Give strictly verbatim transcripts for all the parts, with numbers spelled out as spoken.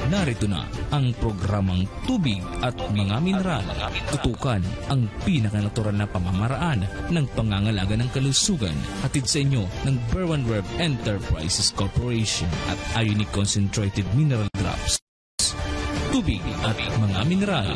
Narito na ang programang Tubig at Mga Mineral. Tutukan ang pinakanatural na pamamaraan ng pangangalaga ng kalusugan. Hatid sa inyo ng Berwan Rev Enterprises Corporation at Ionic Concentrated Mineral Drops. Tubig at Mga Mineral.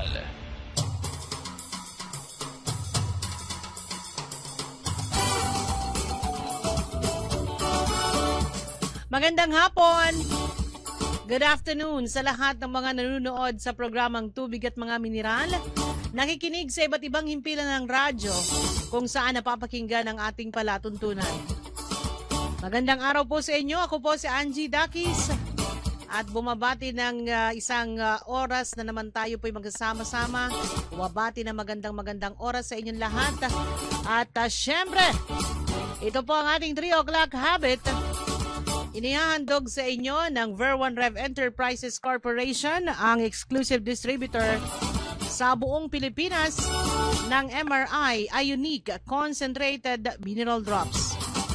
Magandang hapon! Good afternoon sa lahat ng mga nanonood sa programang Tubig at Mga Mineral. Nakikinig sa iba't ibang himpilan ng radyo kung saan napapakinggan ang ating palatuntunan. Magandang araw po sa inyo. Ako po si Angie Dakis at bumabati ng uh, isang uh, oras na naman tayo po'y magsasama-sama. Bumabati ng magandang magandang oras sa inyong lahat. At uh, syempre, ito po ang ating three o'clock habit. Inihahandog sa inyo ng Berwan Rev Enterprises Corporation, ang exclusive distributor sa buong Pilipinas ng M R I Ionic Concentrated Mineral Drops.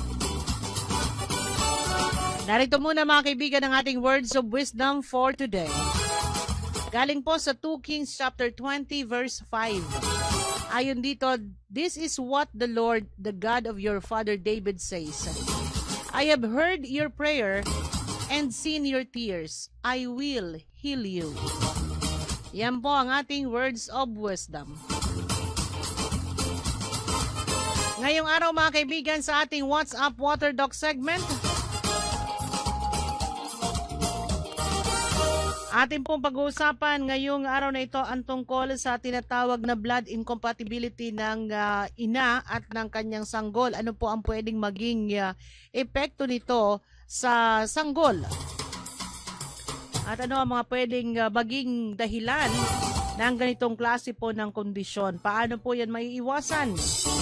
Narito muna mga kaibigan ang ating words of wisdom for today. Galing po sa two Kings chapter twenty verse five. Ayon dito, this is what the Lord, the God of your father David says. I have heard your prayer and seen your tears. I will heal you. Yan po ang ating words of wisdom. Ngayong araw mga kaibigan sa ating WhatsApp Water Doc segment, ating pong pag-uusapan ngayong araw na ito ang tungkol sa tinatawag na blood incompatibility ng uh, ina at ng kanyang sanggol. Ano po ang pwedeng maging uh, epekto nito sa sanggol? At ano ang mga pwedeng uh, maging dahilan ng ganitong klase po ng kondisyon? Paano po yan maiiwasan?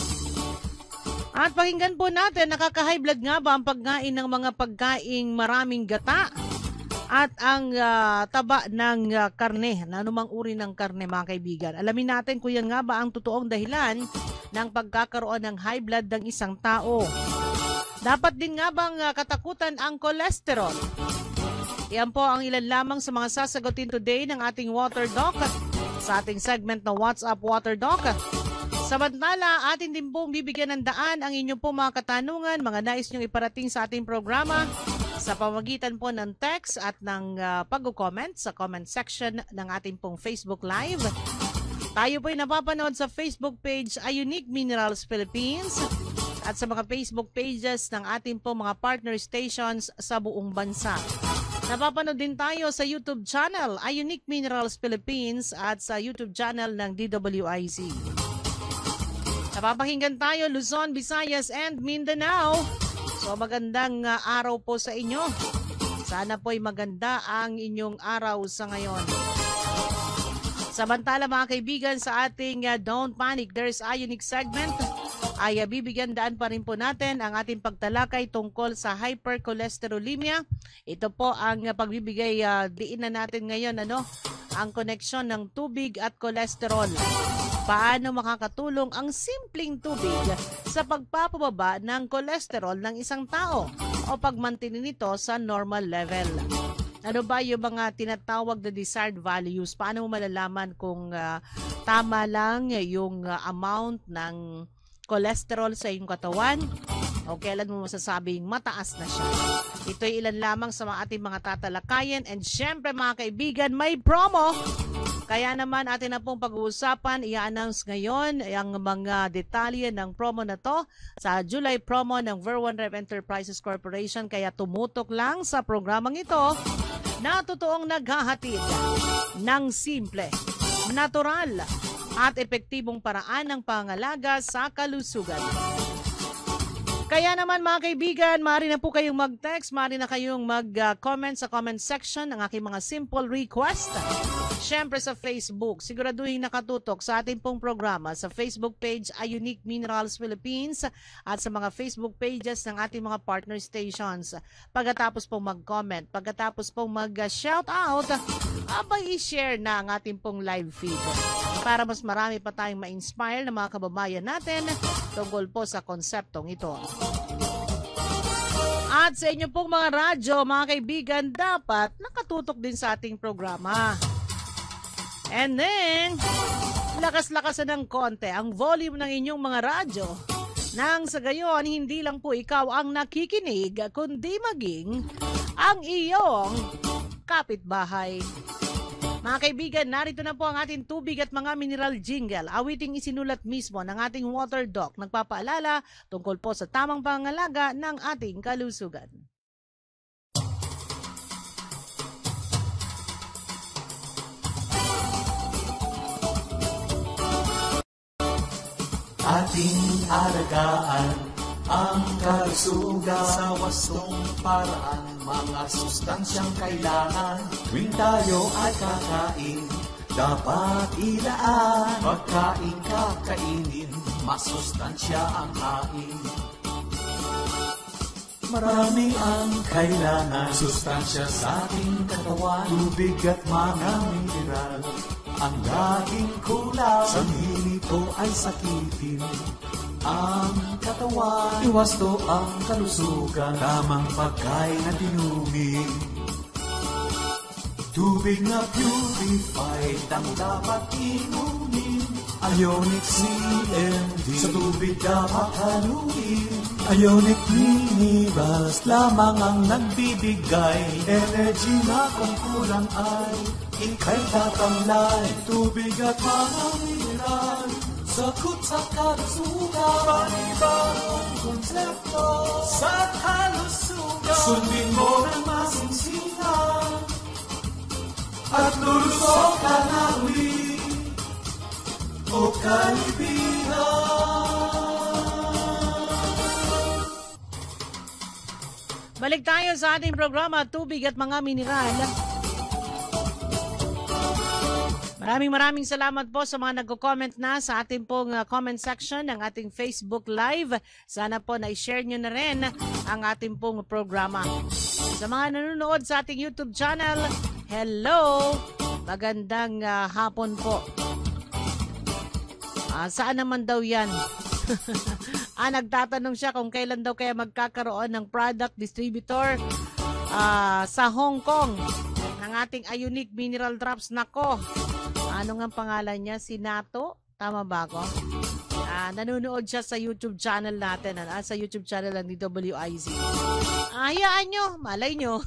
At pakinggan po natin, nakaka-high blood nga ba ang pagkain ng mga pagkaing maraming gata? At ang uh, taba ng uh, karne, na anumang uri ng karne mga kaibigan. Alamin natin kung yan nga ba ang totoong dahilan ng pagkakaroon ng high blood ng isang tao. Dapat din nga bang uh, katakutan ang cholesterol? Yan po ang ilan lamang sa mga sasagutin today ng ating Water Doc sa ating segment na WhatsApp Water Doc. Samantala, atin din pong bibigyan ng daan ang inyong po mga katanungan, mga nais nyong iparating sa ating programa sa pamagitan po ng text at ng uh, pag-comment sa comment section ng ating pong Facebook Live. Tayo po'y napapanood sa Facebook page Ionic Minerals Philippines at sa mga Facebook pages ng ating pong mga partner stations sa buong bansa. Napapanood din tayo sa YouTube channel Ionic Minerals Philippines at sa YouTube channel ng D W I Z. Napapakinggan tayo Luzon, Visayas and Mindanao. So magandang uh, araw po sa inyo. Sana po'y maganda ang inyong araw sa ngayon. Samantala mga kaibigan sa ating uh, Don't Panic, There's Ionic segment ay uh, bibigyan daan pa rin po natin ang ating pagtalakay tungkol sa hypercholesterolemia. Ito po ang uh, pagbibigay uh, diin na natin ngayon, ano, ang koneksyon ng tubig at kolesterol. Paano makakatulong ang simpleng tubig sa pagpapababa ng kolesterol ng isang tao o pagmantinin nito sa normal level? Ano ba yung mga tinatawag na desired values? Paano mo malalaman kung uh, tama lang yung uh, amount ng cholesterol sa iyong katawan o kailan mo masasabing mataas na siya? Ito'y ilan lamang sa mga ating mga tatalakayan and syempre mga kaibigan, may promo! Kaya naman atin na pong pag-uusapan, i-announce ngayon ang mga detalye ng promo na to sa July promo ng Berwan Rev Enterprises Corporation. Kaya tumutok lang sa programang ito na totoong naghahatid ng simple, natural at epektibong paraan ng pangalaga sa kalusugan. Kaya naman mga kaibigan, maaari na po kayong mag-text, maaari na kayong mag-comment sa comment section ng aking mga simple request. Siyempre sa Facebook, siguraduhin nakatutok sa ating pong programa sa Facebook page Ionic Minerals Philippines at sa mga Facebook pages ng ating mga partner stations. Pagkatapos pong mag-comment, pagkatapos pong mag-shoutout, abay i-share na ang ating pong live feed para mas marami pa tayong ma-inspire na mga kababayan natin tungkol po sa konseptong ito. At sa inyo pong mga radyo, mga kaibigan, dapat nakatutok din sa ating programa. And then, lakas-lakasan ng konti ang volume ng inyong mga radyo nang sa gayon, hindi lang po ikaw ang nakikinig, kundi maging ang iyong kapitbahay. Mga kaibigan, narito na po ang ating tubig at mga mineral jingle. Awiting isinulat mismo ng ating water doc. Nagpapaalala tungkol po sa tamang pangangalaga ng ating kalusugan. Ating alagaan ang kalusugan sa wastong paraan, mga sustansyang kailangan tuwing tayo ay kakain. Dapat ilaan, pagkain kakainin, masustansya ang hain. Marami ang kailangan, sustansya sa ating katawan, tubig at mga mineral. Ang laging kulang, sa nito ay sakitin ang katawan. Iwas to ang kalusugan, tamang pagkain at inumin. Tubig na purified ang dapat inumin. Ionic C M D, sa tubig dapat haluin. Ionic minerals lamang ang nagbibigay energy na kung kulang ay ika'y tatamlay. Tubig at mga mineral, sakot sa kalusugan, panibagong konsepto sa kalusugan. Sundin mo ng masinsinan at lulusok ka nawi o kaibigan. Balik tayo sa ating programa, Tubig at Mga Mineral. Maraming maraming salamat po sa mga nagko-comment na sa ating pong uh, comment section ng ating Facebook Live. Sana po na-share nyo na rin ang ating pong programa. Sa mga nanonood sa ating YouTube channel, hello! Magandang uh, hapon po. Uh, saan naman daw yan? ah, nagtatanong siya kung kailan daw kaya magkakaroon ng product distributor uh, sa Hong Kong ng ating Ionic Mineral Drops. Nako, ano nga pangalan niya? Si Nato? Tama ba ako? Uh, nanonood siya sa YouTube channel natin, uh, sa YouTube channel ng D W I Z. Ah, hayaan nyo, malay nyo.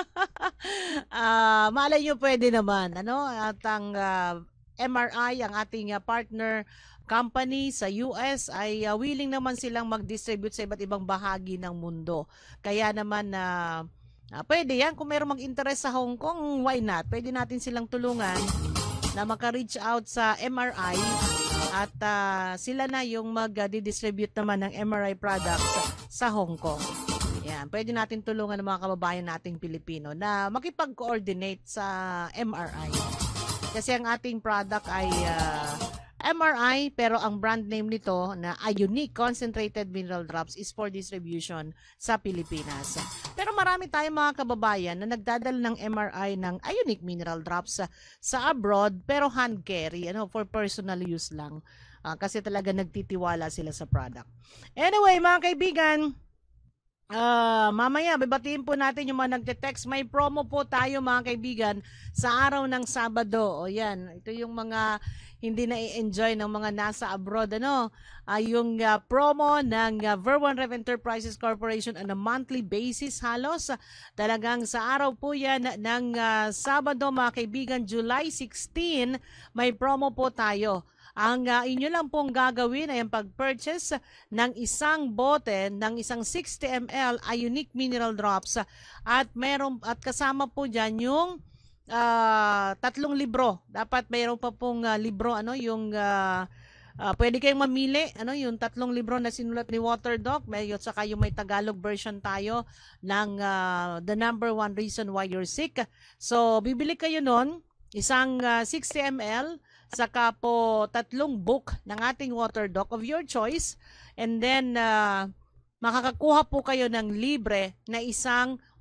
uh, malay nyo pwede naman. Ano? At ang uh, M R I, ang ating uh, partner company sa U S, ay uh, willing naman silang mag-distribute sa iba't ibang bahagi ng mundo. Kaya naman na uh, uh, pwede yan. Kung mayroong mag-interest sa Hong Kong, why not? Pwede natin silang tulungan na maka-reach out sa M R I at uh, sila na yung mag-distribute naman ng M R I products sa Hong Kong. Yan, pwede natin tulungan ng mga kababayan nating Pilipino na makipag-coordinate sa M R I. Kasi ang ating product ay uh, M R I, pero ang brand name nito na Ionic Concentrated Mineral Drops is for distribution sa Pilipinas. Pero marami tayong mga kababayan na nagdadala ng M R I ng Ionic Mineral Drops sa, sa abroad, pero hand carry, ano, for personal use lang. Uh, kasi talaga nagtitiwala sila sa product. Anyway, mga kaibigan, Uh, mamaya, babatiin po natin yung mga nagte-text. May promo po tayo, mga kaibigan, sa araw ng Sabado. O yan, ito yung mga hindi na i-enjoy ng mga nasa abroad. Ano? Uh, yung uh, promo ng uh, Verwan Rev Enterprises Corporation on a monthly basis halos. Uh, talagang sa araw po yan ng uh, Sabado, mga kaibigan, July sixteen, may promo po tayo. Ang uh, inyo lang pong gagawin ay ang pag-purchase ng isang bote ng isang sixty milliliters Ionic Mineral Drops at meron at kasama po diyan yung uh, tatlong libro. Dapat mayroon pa pong uh, libro, ano, yung uh, uh, pwede kayong mamili, ano, yung tatlong libro na sinulat ni Water Doc, may at saka yung may Tagalog version tayo ng uh, The Number One Reason Why You're Sick. So bibili kayo nun, isang uh, sixty milliliters, saka po tatlong book ng ating Water Doc of your choice, and then uh, makakakuha po kayo ng libre na isang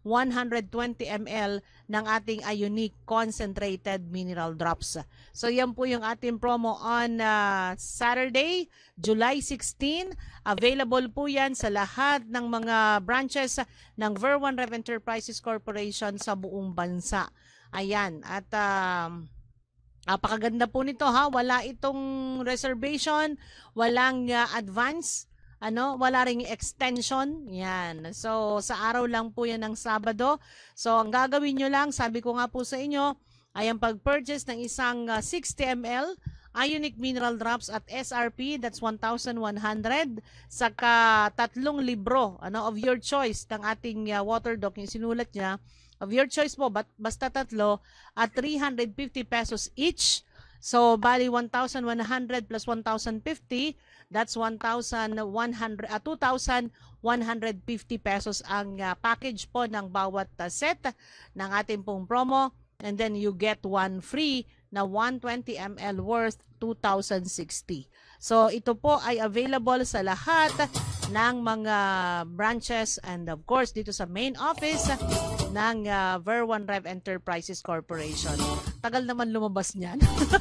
one hundred twenty milliliters ng ating Ionic Concentrated Mineral Drops. So yan po yung ating promo on uh, Saturday, July sixteen. Available po yan sa lahat ng mga branches ng Ver one Rev Enterprises Corporation sa buong bansa. Ayan, at um, napakaganda po nito ha. Wala itong reservation, walang uh, advance, ano, wala ring extension. Yan. So sa araw lang po yan ng Sabado. So ang gagawin nyo lang, sabi ko nga po sa inyo, ay ang pag-purchase ng isang uh, sixty milliliters Ionic Mineral Drops at S R P, that's one thousand one hundred, saka tatlong libro, ano, of your choice ng ating uh, water doc, yung sinulat niya, of your choice po, but basta tatlo, at three hundred fifty pesos each. So bali one thousand one hundred plus one thousand fifty, that's one thousand one hundred, uh, two thousand one hundred fifty pesos ang uh, package po ng bawat uh, set ng ating pong promo, and then you get one free na one hundred twenty milliliters worth two thousand sixty. So ito po ay available sa lahat ng mga branches and of course dito sa main office ng uh, Ver one Rev Enterprises Corporation. Tagal naman lumabas niyan.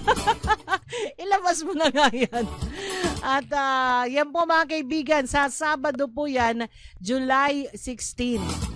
Ilabas mo na nga yan. At uh, yan po mga kaibigan, sa Sabado po yan, July sixteen.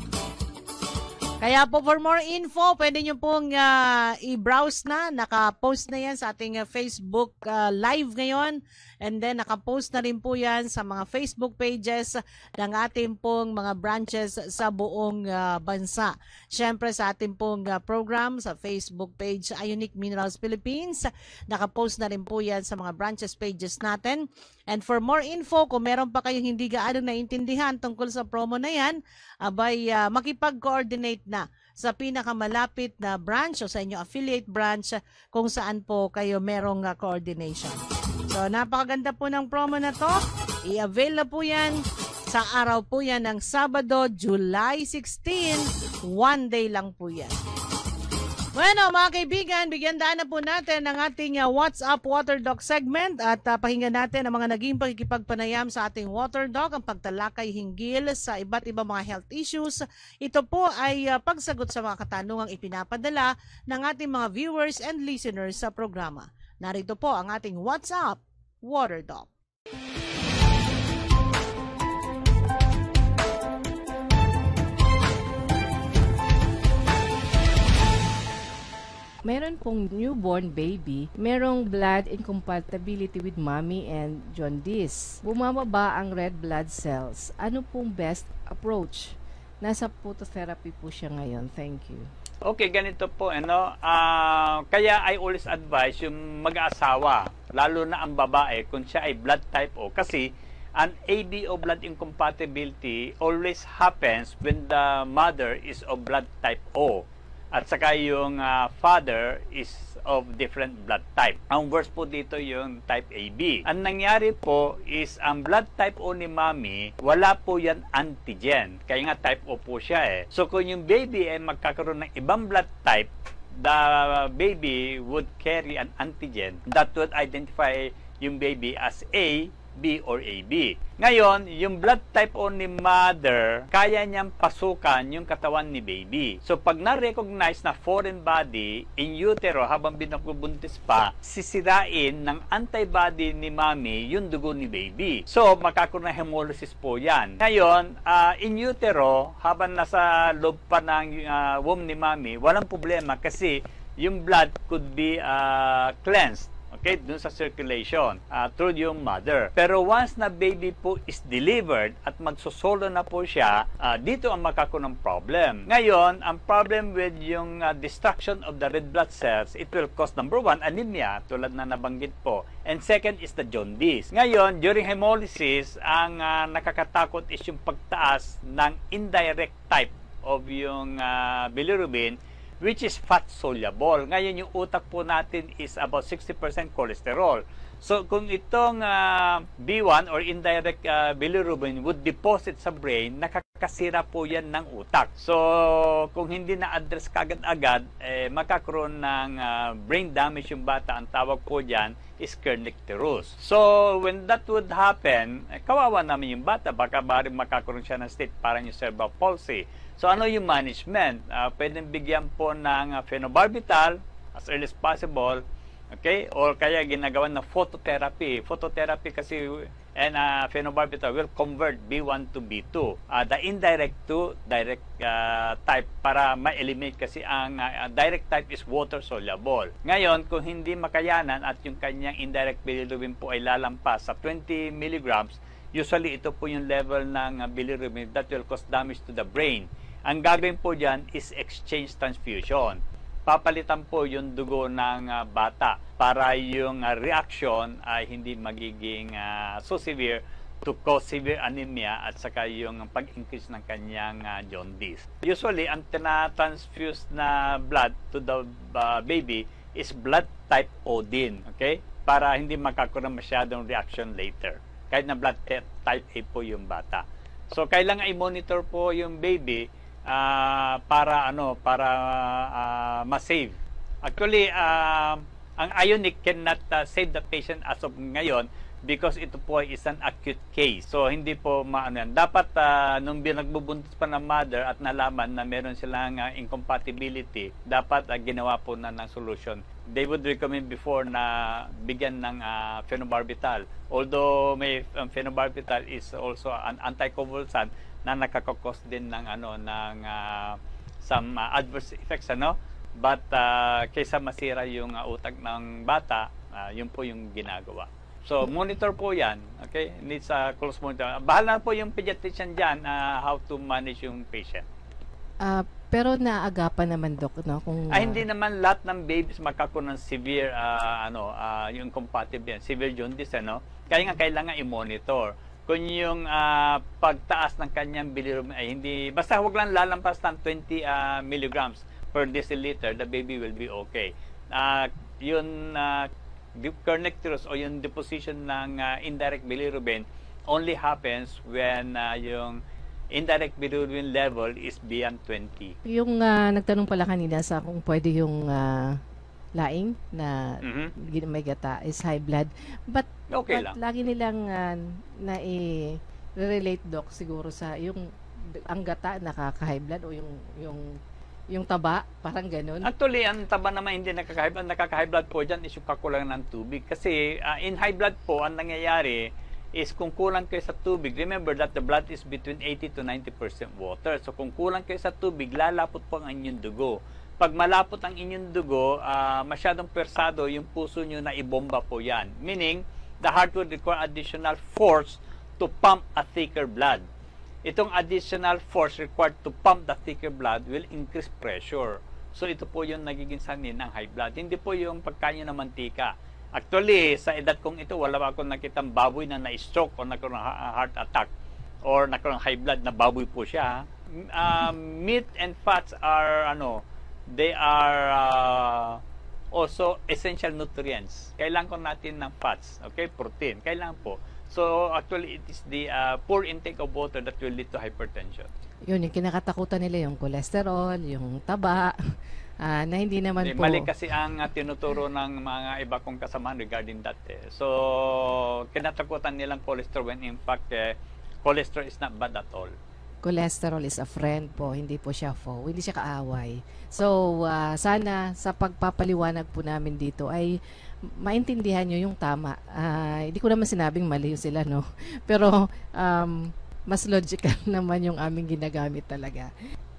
Kaya po for more info, pwede nyo pong uh, i-browse na. Naka-post na yan sa ating uh, Facebook uh, live ngayon. And then naka-post na rin po yan sa mga Facebook pages ng ating pong mga branches sa buong uh, bansa. Siyempre sa ating pong uh, program sa Facebook page Ionic Minerals Philippines. Naka-post na rin po yan sa mga branches pages natin. And for more info, kung meron pa kayong hindi gaano naintindihan tungkol sa promo na yan, abay uh, makipag-coordinate na sa pinakamalapit na branch o sa inyo affiliate branch kung saan po kayo merong uh, coordination. So napakaganda po ng promo na to. I-avail na po yan sa araw po yan ng Sabado, July sixteen. One day lang po yan. Bueno, mga kaibigan, bigyan daan na po natin ang ating uh, WhatsApp Water Doc segment at uh, pakinggan natin ang mga naging pakikipagpanayam sa ating Water Doc, ang pagtalakay hinggil sa iba't ibang mga health issues. Ito po ay uh, pagsagot sa mga katanungang ipinapadala ng ating mga viewers and listeners sa programa. Narito po ang ating WhatsApp Water Doc. Meron pong newborn baby, merong blood incompatibility with mommy and jaundice. Bumababa ang red blood cells. Ano pong best approach? Nasa phototherapy po siya ngayon. Thank you. Okay, ganito po, ano, uh, kaya I always advise yung mag-aasawa, lalo na ang babae, kung siya ay blood type O, kasi an A B O blood incompatibility always happens when the mother is of blood type O. At saka yung uh, father is of different blood type. Ang worst po dito yung type A B. Ang nangyari po is ang blood type O ni mommy, wala po yan antigen. Kaya nga type O po siya eh. So kung yung baby ay magkakaroon ng ibang blood type, the baby would carry an antigen that would identify yung baby as A, B, or A B. Ngayon, yung blood type O ni mother, kaya niyang pasukan yung katawan ni baby. So, pag na-recognize na foreign body in utero habang binakubuntis pa, sisirain ng antibody ni mommy yung dugo ni baby. So, makakaroon ng hemolysis po yan. Ngayon, uh, in utero, habang nasa loob pa ng uh, womb ni mommy, walang problema kasi yung blood could be uh, cleansed. Okay, dun sa circulation uh, through yung mother. Pero once na baby po is delivered at magsosolo na po siya, uh, dito ang magkakaroon ng problem. Ngayon, ang problem with yung uh, destruction of the red blood cells, it will cause number one, anemia, tulad na nabanggit po. And second is the jaundice. Ngayon, during hemolysis, ang uh, nakakatakot is yung pagtaas ng indirect type of yung uh, bilirubin, which is fat soluble. Ngayon, yung utak po natin is about sixty percent cholesterol. So, kung itong uh, B one or indirect uh, bilirubin would deposit sa brain, nakakasira po yan ng utak. So, kung hindi na-address kagad-agad, eh, makakaroon ng uh, brain damage yung bata. Ang tawag po dyan is kernicterus. So, when that would happen, eh, kawawa namin yung bata. Baka bari makakaroon siya ng state parang yung cerebral palsy. So ano yung management? Uh, pwedeng bigyan po ng uh, phenobarbital as early as possible, okay? Or kaya ginagawa na phototherapy. Phototherapy kasi and uh, phenobarbital will convert B one to B two. Uh, the indirect to direct uh, type para ma-eliminate kasi ang uh, direct type is water soluble. Ngayon, kung hindi makayanan at yung kanyang indirect bilirubin po ay lalampas sa twenty milligrams, usually ito po yung level ng uh, bilirubin that will cause damage to the brain. Ang gagawin po dyan is exchange transfusion. Papalitan po yung dugo ng uh, bata para yung uh, reaction ay hindi magiging uh, so severe to cause severe anemia at saka yung pag-increase ng kanyang uh, jaundice. Usually, ang tina-transfuse na blood to the uh, baby is blood type O din, okay? Para hindi magkakaroon masyadong reaction later. Kahit na blood type A po yung bata. So, kailangan i-monitor po yung baby Uh, para ano para uh, ma-save. Actually, uh, ang ionic cannot uh, save the patient as of ngayon because ito po is an acute case. So hindi po maano yan. Dapat uh, nung binagbubuntis pa ng mother at nalaman na meron silang uh, incompatibility, dapat uh, ginawa po na ng solution. They would recommend before na bigyan ng uh, phenobarbital. Although may um, phenobarbital is also an anticonvulsant na nakakakos din ng ano ng uh, some uh, adverse effects ano, but uh, kaysa masira yung uh, utak ng bata, uh, yun po yung ginagawa. So monitor po yan, okay? Needs a uh, close monitor. Bahala na po yung pediatrician diyan uh, how to manage yung patient. Uh, pero naagapan naman, Dok, no? Kung, uh... ah, hindi naman lahat ng babies magkakaroon ng severe uh, ano uh, yung compatible, severe jaundice, ano? Kaya nga kailangan i-monitor. Kung yung uh, pagtaas ng kanyang bilirubin ay hindi, basta huwag lang lalampas ng twenty uh, milligrams per deciliter, the baby will be okay. Uh, yun, uh, kernicterus o yung deposition ng uh, indirect bilirubin only happens when uh, yung indirect bilirubin level is beyond twenty. Yung uh, nagtanong pala kanina sa kung pwede yung uh, laing na mm-hmm. may gata is high blood. But, okay but lang. lagi nilang uh, na i-relate, Doc, siguro sa yung ang gata nakaka-high blood o yung yung yung taba, parang ganun. Actually, ang taba naman hindi nakaka-high blood. Nakaka-high blood po dyan is yung kakulangan ng tubig. Kasi uh, in high blood po, ang nangyayari is kung kulang kayo sa tubig, remember that the blood is between eighty to ninety percent water. So kung kulang kayo sa tubig, lalapot po ang inyong dugo. Pag malapot ang inyong dugo, uh, masyadong persado yung puso nyo na ibomba po yan. Meaning, the heart would require additional force to pump a thicker blood. Itong additional force required to pump the thicker blood will increase pressure. So ito po yung nagiging sanhin ng high blood. Hindi po yung pagkain ng mantika. Actually, sa edad kong ito, wala akong nakitang baboy na na-stroke o nagkaroon ng heart attack or nagkaroon ng high blood na baboy po siya. Uh, meat and fats are ano, they are uh, also essential nutrients. Kailangan ko natin ng fats, okay, protein. Kailangan po. So actually, it is the uh, poor intake of water that will lead to hypertension. Yun, yung kinakatakutan nila yung cholesterol, yung taba, uh, na hindi naman eh, po. Mali kasi ang uh, tinuturo ng mga iba kong kasamahan regarding that. Eh. So, kinatakutan nilang cholesterol when in fact, eh, cholesterol is not bad at all. Cholesterol is a friend po, hindi po siya foe, hindi siya kaaway. So, uh, sana sa pagpapaliwanag po namin dito ay maintindihan nyo yung tama. Uh, hindi ko naman sinabing mali yung sila, no? Pero, um, mas logical naman yung aming ginagamit talaga.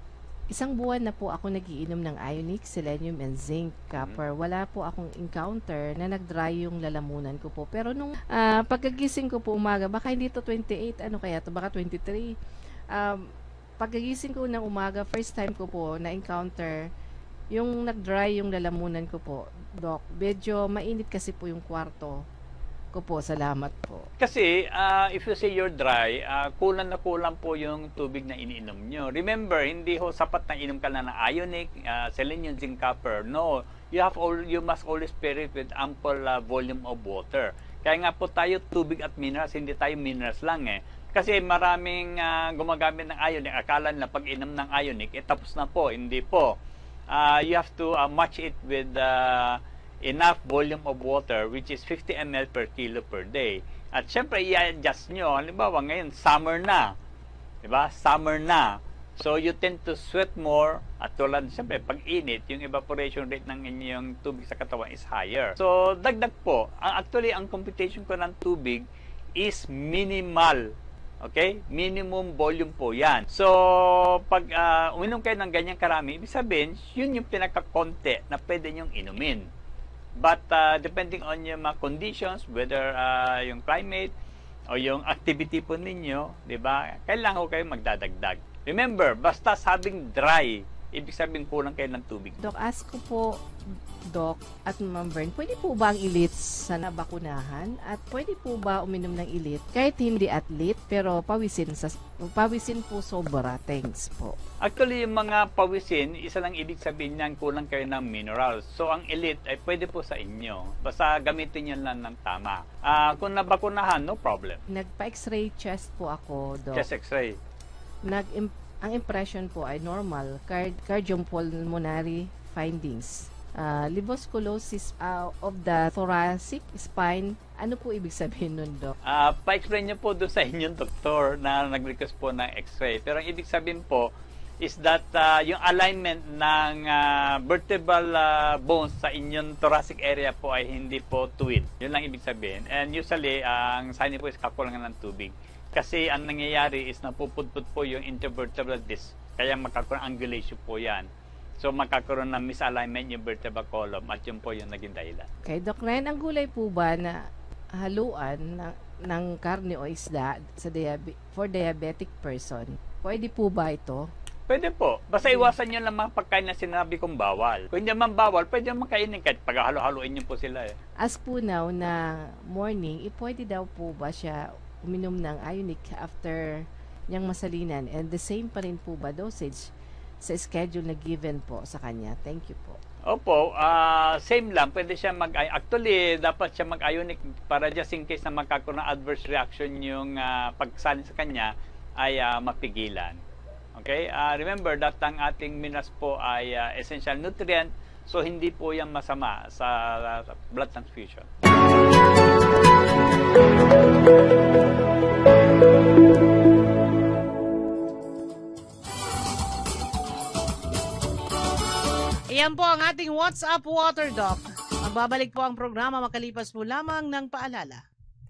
Isang buwan na po ako nagiinom ng ionic, selenium, and zinc, copper. Wala po akong encounter na nag-dry yung lalamunan ko po. Pero nung uh, pagkagising ko po umaga, baka hindi to twenty-eight, ano kaya to, baka twenty-three. Um, pagkagising ko ng umaga, first time ko po na-encounter yung nag-dry yung lalamunan ko po, Doc. Medyo mainit kasi po yung kwarto ko po. Salamat po. Kasi, uh, if you say you're dry, uh, kulang na kulang po yung tubig na iniinom nyo. Remember, hindi ho sapat na inom ka na ng ionic, uh, selenium, zinc, copper. No, you have all, you must always pair it with ample uh, volume of water. Kaya nga po tayo tubig at minerals, hindi tayo minerals lang eh. Kasi maraming uh, gumagamit ng ionic, akala na pag inom ng ionic, eh tapos na po. Hindi po. Uh, you have to uh, match it with uh, enough volume of water, which is fifty milliliters per kilo per day. At syempre, i-adjust nyo. Halimbawa, ngayon, summer na. Diba? Summer na. So you tend to sweat more at tulad siyempre pag init, yung evaporation rate ng inyong tubig sa katawan is higher. So dagdag po, ang actually ang computation ko ng tubig is minimal. Okay? Minimum volume po yan. So pag uh, uminom kayo ng ganyang karami, ibig sabihin, yun yung pinaka-konti na pwede nyong inumin. But uh, depending on yung mga conditions, whether uh, yung climate o yung activity po ninyo, di ba? Kailangan ko kayo magdadagdag. Remember, basta sabing dry, ibig sabihin kulang kayo ng tubig. Doc, ask ko po, Doc at Ma'am Vern, pwede po ba ang elite sa nabakunahan? At pwede po ba uminom ng elite kahit hindi athlete pero pawisin, sa, pawisin po sobra? Thanks po. Actually, yung mga pawisin, isa lang ibig sabihin niyan, kulang kayo ng minerals. So, ang elite ay pwede po sa inyo. Basta gamitin nyo lang ng tama. Uh, kung nabakunahan, no problem. Nagpa-x-ray chest po ako, Doc. Chest x-ray. Nag ang impression po ay normal card cardiopulmonary findings. Uh, libosculosis uh, of the thoracic spine. Ano po ibig sabihin nun, Doc? Uh, pa-explain nyo po doon sa inyong doktor na nag-request po ng x-ray. Pero ang ibig sabihin po is that uh, yung alignment ng uh, vertebral uh, bones sa inyong thoracic area po ay hindi po tuwid. Yun lang ibig sabihin. And usually, uh, ang sign po is kakulangan ng tubig. Kasi ang nangyayari is napupudpud po yung intervertebral disc. Kaya magkakaroon angulation po yan. So magkakaroon ng misalignment yung vertebral column at yun po yung naging dahilan. Okay, Doc Ryan, ang gulay po ba na haluan ng, ng karne o isda sa diabe, for diabetic person, pwede po ba ito? Pwede po. Basta iwasan nyo lang mga pagkain na sinabi kong bawal. Kung hindi naman bawal, pwede naman kainin kahit paghalo-haloin nyo po sila eh. As po now na morning, eh, pwede daw po ba siya uminom ng ionic after niyang masalinan, and the same pa rin po ba dosage sa schedule na given po sa kanya? Thank you po. Opo, uh, same lang. Pwede siya mag actually dapat siya mag-ionic para just in case na magkakaroon ng adverse reaction yung uh, pagsalin sa kanya ay uh, mapigilan. Okay? Uh, remember that ang ating minerals po ay uh, essential nutrient, so hindi po yan masama sa uh, blood transfusion. Iyan po ang ating WhatsApp Water Doc. Magbabalik po ang programa makalipas po lamang ng paalala.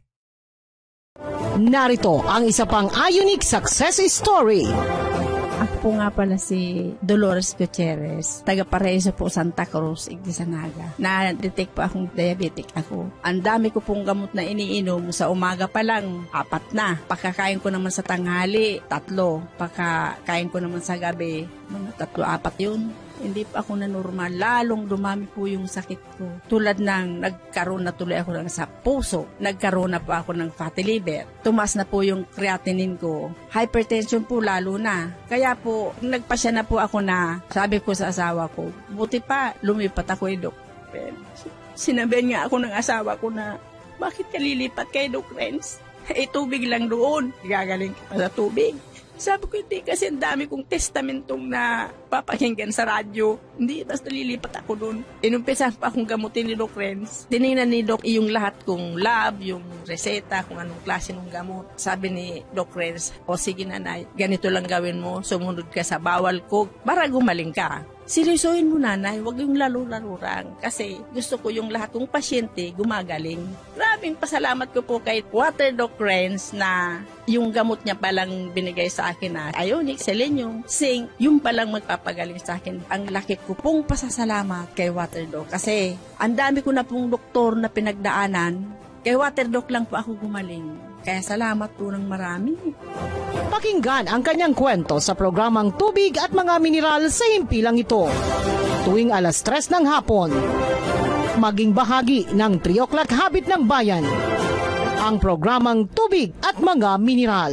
Narito ang isa pang Ionic Success Story. Ako po nga pala si Dolores Gutierrez, taga Paraiso po, Santa Cruz, Igdisanaga. Na-detect po akong diabetic ako. Ang dami ko pong gamot na iniinom, sa umaga pa lang, apat na. Pagkakain ko naman sa tanghali, tatlo. Pagkakain ko naman sa gabi, mga tatlo, apat yun. Hindi pa ako na normal. Lalong dumami po yung sakit ko. Tulad ng nagkaroon na tuloy ako ng sa puso. Nagkaroon na po ako ng fatty liver. Tumas na po yung creatinine ko. Hypertension po lalo na. Kaya po, nagpasya na po ako na, sabi ko sa asawa ko, buti pa, lumipat ako kay Doc Renz. Sinabihan nga ako ng asawa ko na, bakit ka lilipat kay Doc Renz? Eh, tubig lang doon. Gagaling ka pa sa tubig. Sabi ko, hindi, kasi ang dami kong testamentong na papakinggan sa radyo. Hindi, basta lilipat ako doon. Inumpisa pa akong gamutin ni Doc Renz. Tinignan ni Doc yung lahat kong lab, yung reseta, kung anong klase ng gamot. Sabi ni Doc Renz, o sige nanay, ganito lang gawin mo, sumunod ka sa bawal ko para gumaling ka. Seryosohin mo nanay, huwag yung lalo-larurang. Kasi gusto ko yung lahat ng pasyente gumagaling. Grabing pasalamat ko po kay Water Doc Renz na yung gamot niya palang binigay sa akin na Ionic, Selenium, Zinc, yung palang magpapagaling sa akin. Ang laki ko pong pasasalamat kay Water Doc. Kasi ang dami ko na pong doktor na pinagdaanan, kay Water Doc lang po ako gumaling. Kaya salamat po ng marami. Pakinggan ang kanyang kwento sa programang Tubig at Mga Mineral sa himpilang ito. Tuwing alas tres ng hapon. Maging bahagi ng three o'clock Habit ng Bayan. Ang programang Tubig at Mga Mineral.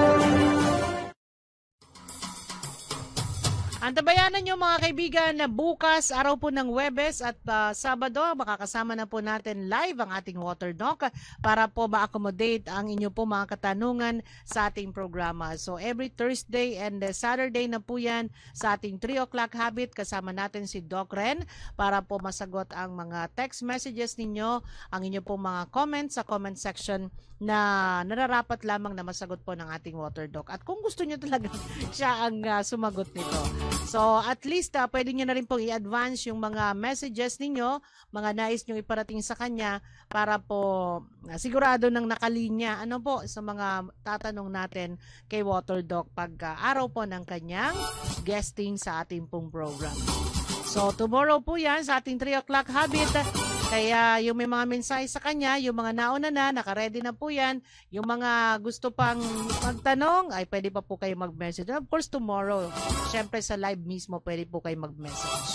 Antabayanan nyo mga kaibigan na bukas, araw po ng Huwebes at uh, Sabado, makakasama na po natin live ang ating Water Doc para po ma-accommodate ang inyo po mga katanungan sa ating programa. So every Thursday and uh, Saturday na po yan sa ating three o'clock Habit, kasama natin si Doc Ren para po masagot ang mga text messages ninyo, ang inyo po mga comments sa comment section na nararapat lamang na masagot po ng ating water doc. At kung gusto nyo talaga siya ang uh, sumagot nito. So at least uh, pwede nyo na rin pong i-advance yung mga messages ninyo, mga nais nyo iparating sa kanya para po uh, sigurado ng nakalinya ano po sa mga tatanong natin kay water doc pag uh, araw po ng kanyang guesting sa ating pong program. So tomorrow po yan sa ating three o'clock habit. Kaya yung may mga mensahe sa kanya, yung mga nauna na, nakaredy na po yan. Yung mga gusto pang magtanong, ay pwede pa po kayo mag-message. And of course, tomorrow, syempre sa live mismo, pwede po kayo mag-message.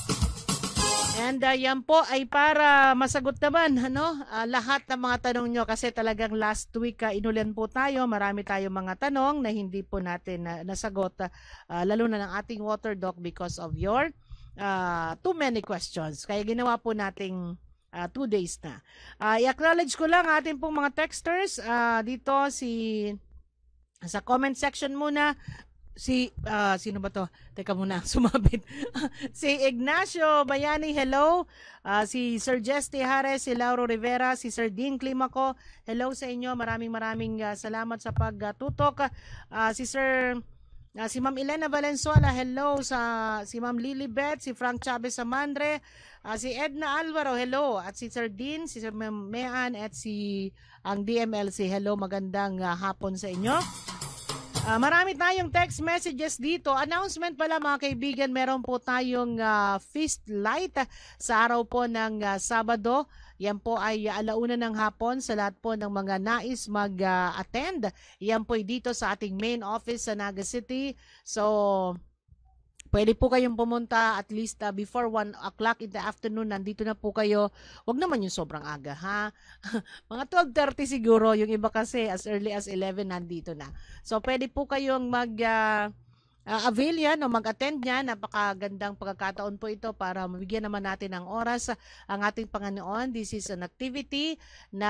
And uh, yan po ay para masagot naman ano, uh, lahat ng mga tanong nyo. Kasi talagang last week, uh, inulan po tayo. Marami tayong mga tanong na hindi po natin uh, nasagot. Uh, lalo na ng ating water doc because of your uh, too many questions. Kaya ginawa po nating Uh, two days na. Uh, i-acknowledge ko lang ating pong mga texters. Uh, dito si sa comment section muna si uh, sino ba to? Teka muna, sumabit. Si Ignacio Bayani, hello. Uh, si Sir Jess Tijares, si Lauro Rivera, si Sir Dean Climaco, hello sa inyo. Maraming maraming uh, salamat sa pagtutok. Uh, si Sir Uh, si Ma'am Elena Valenzuela, hello. Sa si Ma'am Lilibet, si Frank Chavez Amandre, uh, si Edna Alvaro, hello. At si Sir Dean, si Sir Ma'am Mean, at si ang D M L C, hello. Magandang uh, hapon sa inyo. Uh, marami tayong text messages dito. Announcement pala mga kaibigan, meron po tayong uh, feast light uh, sa araw po ng uh, Sabado. Yan po ay uh, alauna ng hapon sa lahat po ng mga nais mag-attend. Uh, Yan po ay dito sa ating main office sa Naga City. So, pwede po kayong pumunta at least uh, before one o'clock in the afternoon. Nandito na po kayo. Huwag naman yung sobrang aga, ha? Mga twelve thirty siguro. Yung iba kasi as early as eleven nandito na. So, pwede po kayong mag... Uh, Uh, avail yan o mag-attend yan. Napakagandang pagkakataon po ito para mabigyan naman natin ng oras ang ating Panginoon. This is an activity na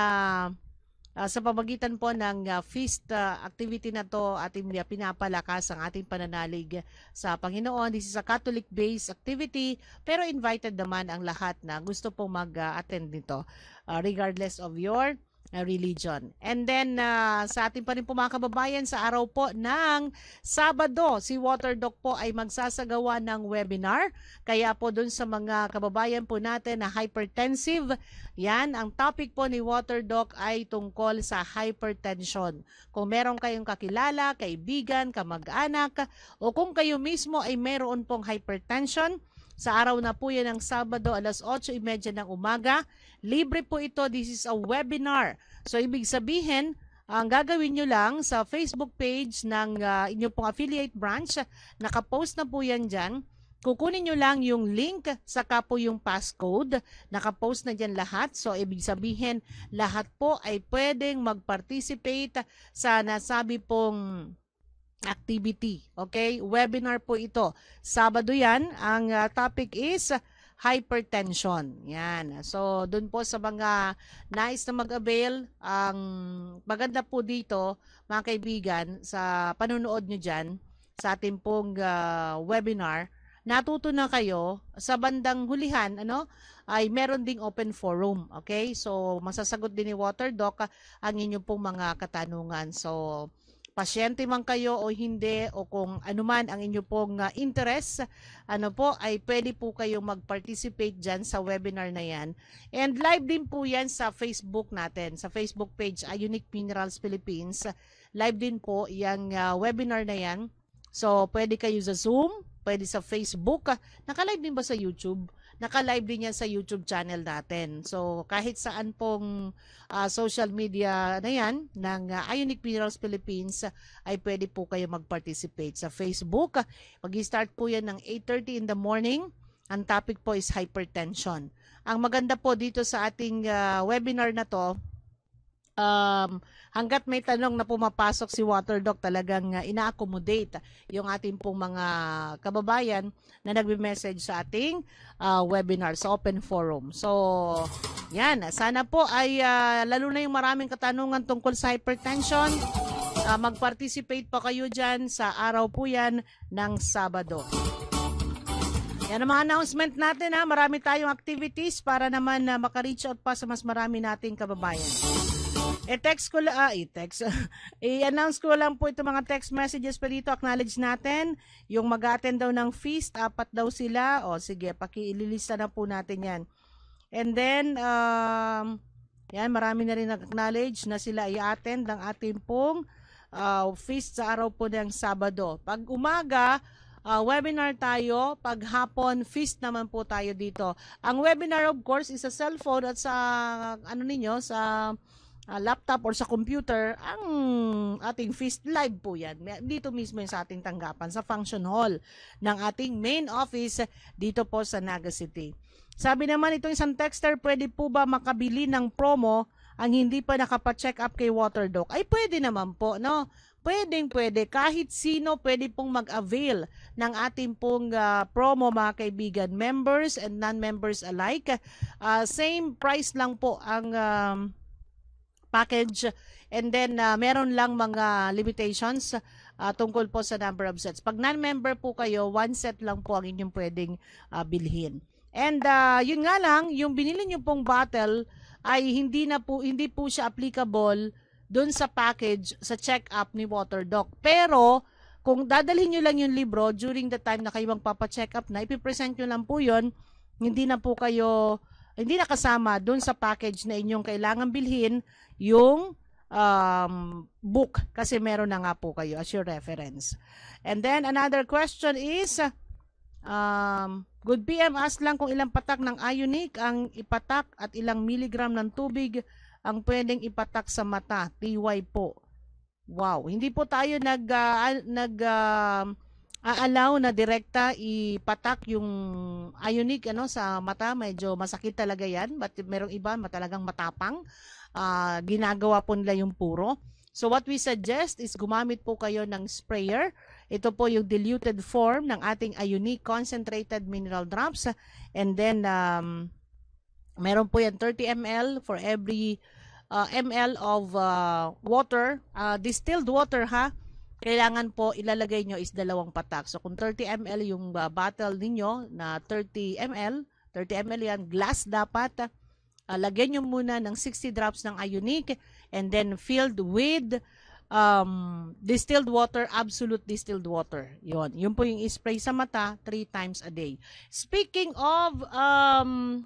uh, sa pamagitan po ng uh, feast uh, activity na to ating uh, pinapalakas ang ating pananalig sa Panginoon. This is a Catholic-based activity pero invited naman ang lahat na gusto pong mag-attend nito uh, regardless of your religion. And then uh, sa ating pa rin po mga kababayan, sa araw po ng Sabado, si Water Doc po ay magsasagawa ng webinar. Kaya po dun sa mga kababayan po natin na hypertensive, yan, ang topic po ni Water Doc ay tungkol sa hypertension. Kung meron kayong kakilala, kaibigan, kamag-anak, o kung kayo mismo ay meron pong hypertension, sa araw na po yan ng Sabado, alas otso trenta ng umaga. Libre po ito. This is a webinar. So, ibig sabihin, ang gagawin nyo lang sa Facebook page ng uh, inyong pong affiliate branch, nakapost na po yan dyan. Kukunin nyo lang yung link, saka po yung passcode. Nakapost na dyan lahat. So, ibig sabihin, lahat po ay pwedeng mag-participate sa nasabi pong activity. Okay? Webinar po ito. Sabado yan. Ang uh, topic is hypertension. Yan. So, dun po sa mga nais na mag-avail, ang maganda po dito, mga kaibigan, sa panunood nyo dyan, sa ating pong uh, webinar, natuto na kayo sa bandang hulihan, ano, ay meron ding open forum. Okay? So, masasagot din ni Water Doc ang inyong pong mga katanungan. So, pasyente man kayo o hindi o kung anuman ang inyo pong uh, interest, ano po, ay pwede po kayo mag-participate dyan sa webinar na yan. And live din po yan sa Facebook natin, sa Facebook page, Ionic Minerals Philippines. Live din po yung uh, webinar na yan. So, pwede kayo sa Zoom, pwede sa Facebook. Naka-live din ba sa YouTube? Naka-live din yan sa YouTube channel natin. So, kahit saan pong uh, social media na yan, ng uh, Ionic Minerals Philippines, uh, ay pwede po kayo mag-participate sa Facebook. Mag-start po yan ng eight thirty in the morning. Ang topic po is hypertension. Ang maganda po dito sa ating uh, webinar na to, um, hanggat may tanong na pumapasok si Water Doc, talagang uh, ina-accommodate yung ating pong mga kababayan na nagme-message sa ating uh, webinar sa open forum. So, yan. Sana po ay uh, lalo na yung maraming katanungan tungkol sa hypertension, uh, mag-participate pa kayo dyan sa araw po yan ng Sabado. Yan ang mga announcement natin, ha. Marami tayong activities para naman uh, maka-reach out pa sa mas marami nating kababayan. I-text ko lang, ah, i-text. I-announce ko lang po itong mga text messages pa dito. Acknowledge natin. Yung mag-attend daw ng feast, apat daw sila. O sige, paki-ililista na po natin yan. And then, um, yan, marami na rin nag-acknowledge na sila i-attend ng ating pong uh, feast sa araw po ng Sabado. Pag umaga, uh, webinar tayo. Pag hapon, feast naman po tayo dito. Ang webinar, of course, is sa cellphone at sa, ano ninyo, sa Uh, laptop or sa computer, ang ating feast live po yan. Dito mismo yung sa ating tanggapan, sa function hall ng ating main office dito po sa Naga City. Sabi naman itong isang texter, pwede po ba makabili ng promo ang hindi pa nakapa-check up kay Waterdoc? Ay pwede naman po, no? Pwedeng pwede. Kahit sino pwede pong mag-avail ng ating pong uh, promo mga kaibigan. Members and non-members alike. Uh, same price lang po ang um, package, and then uh, meron lang mga limitations uh, tungkol po sa number of sets. Pag non-member po kayo, one set lang po ang inyong pwedeng uh, bilhin. And uh, yun nga lang, yung binili nyo pong bottle ay hindi na po hindi po siya applicable doon sa package sa check-up ni Waterdoc. Pero kung dadalhin nyo lang yung libro during the time na kayo magpapa-check up na, ipipresent nyo lang po yun, hindi na po kayo hindi nakasama doon sa package na inyong kailangan bilhin yung um, book kasi meron na nga po kayo as your reference. And then another question is, um, good P M, ask lang kung ilang patak ng Ionic ang ipatak at ilang milligram ng tubig ang pwedeng ipatak sa mata. T Y po. Wow, hindi po tayo nag, uh, nag uh, a-allow na direkta ipatak yung Ionic ano, sa mata. Medyo masakit talaga yan. But merong iba talagang matapang. Uh, ginagawa po nila yung puro. So what we suggest is gumamit po kayo ng sprayer. Ito po yung diluted form ng ating Ionic concentrated mineral drops. And then um, meron po yan thirty milliliters for every uh, ml of uh, water. Uh, distilled water ha. Kailangan po ilalagay nyo is dalawang patak. So kung thirty milliliters yung uh, bottle ninyo na thirty milliliters, thirty milliliters yan, glass dapat. Uh, lagyan nyo muna ng sixty drops ng Ionic and then filled with um, distilled water, absolute distilled water. Yun. Yun po yung spray sa mata three times a day. Speaking of um,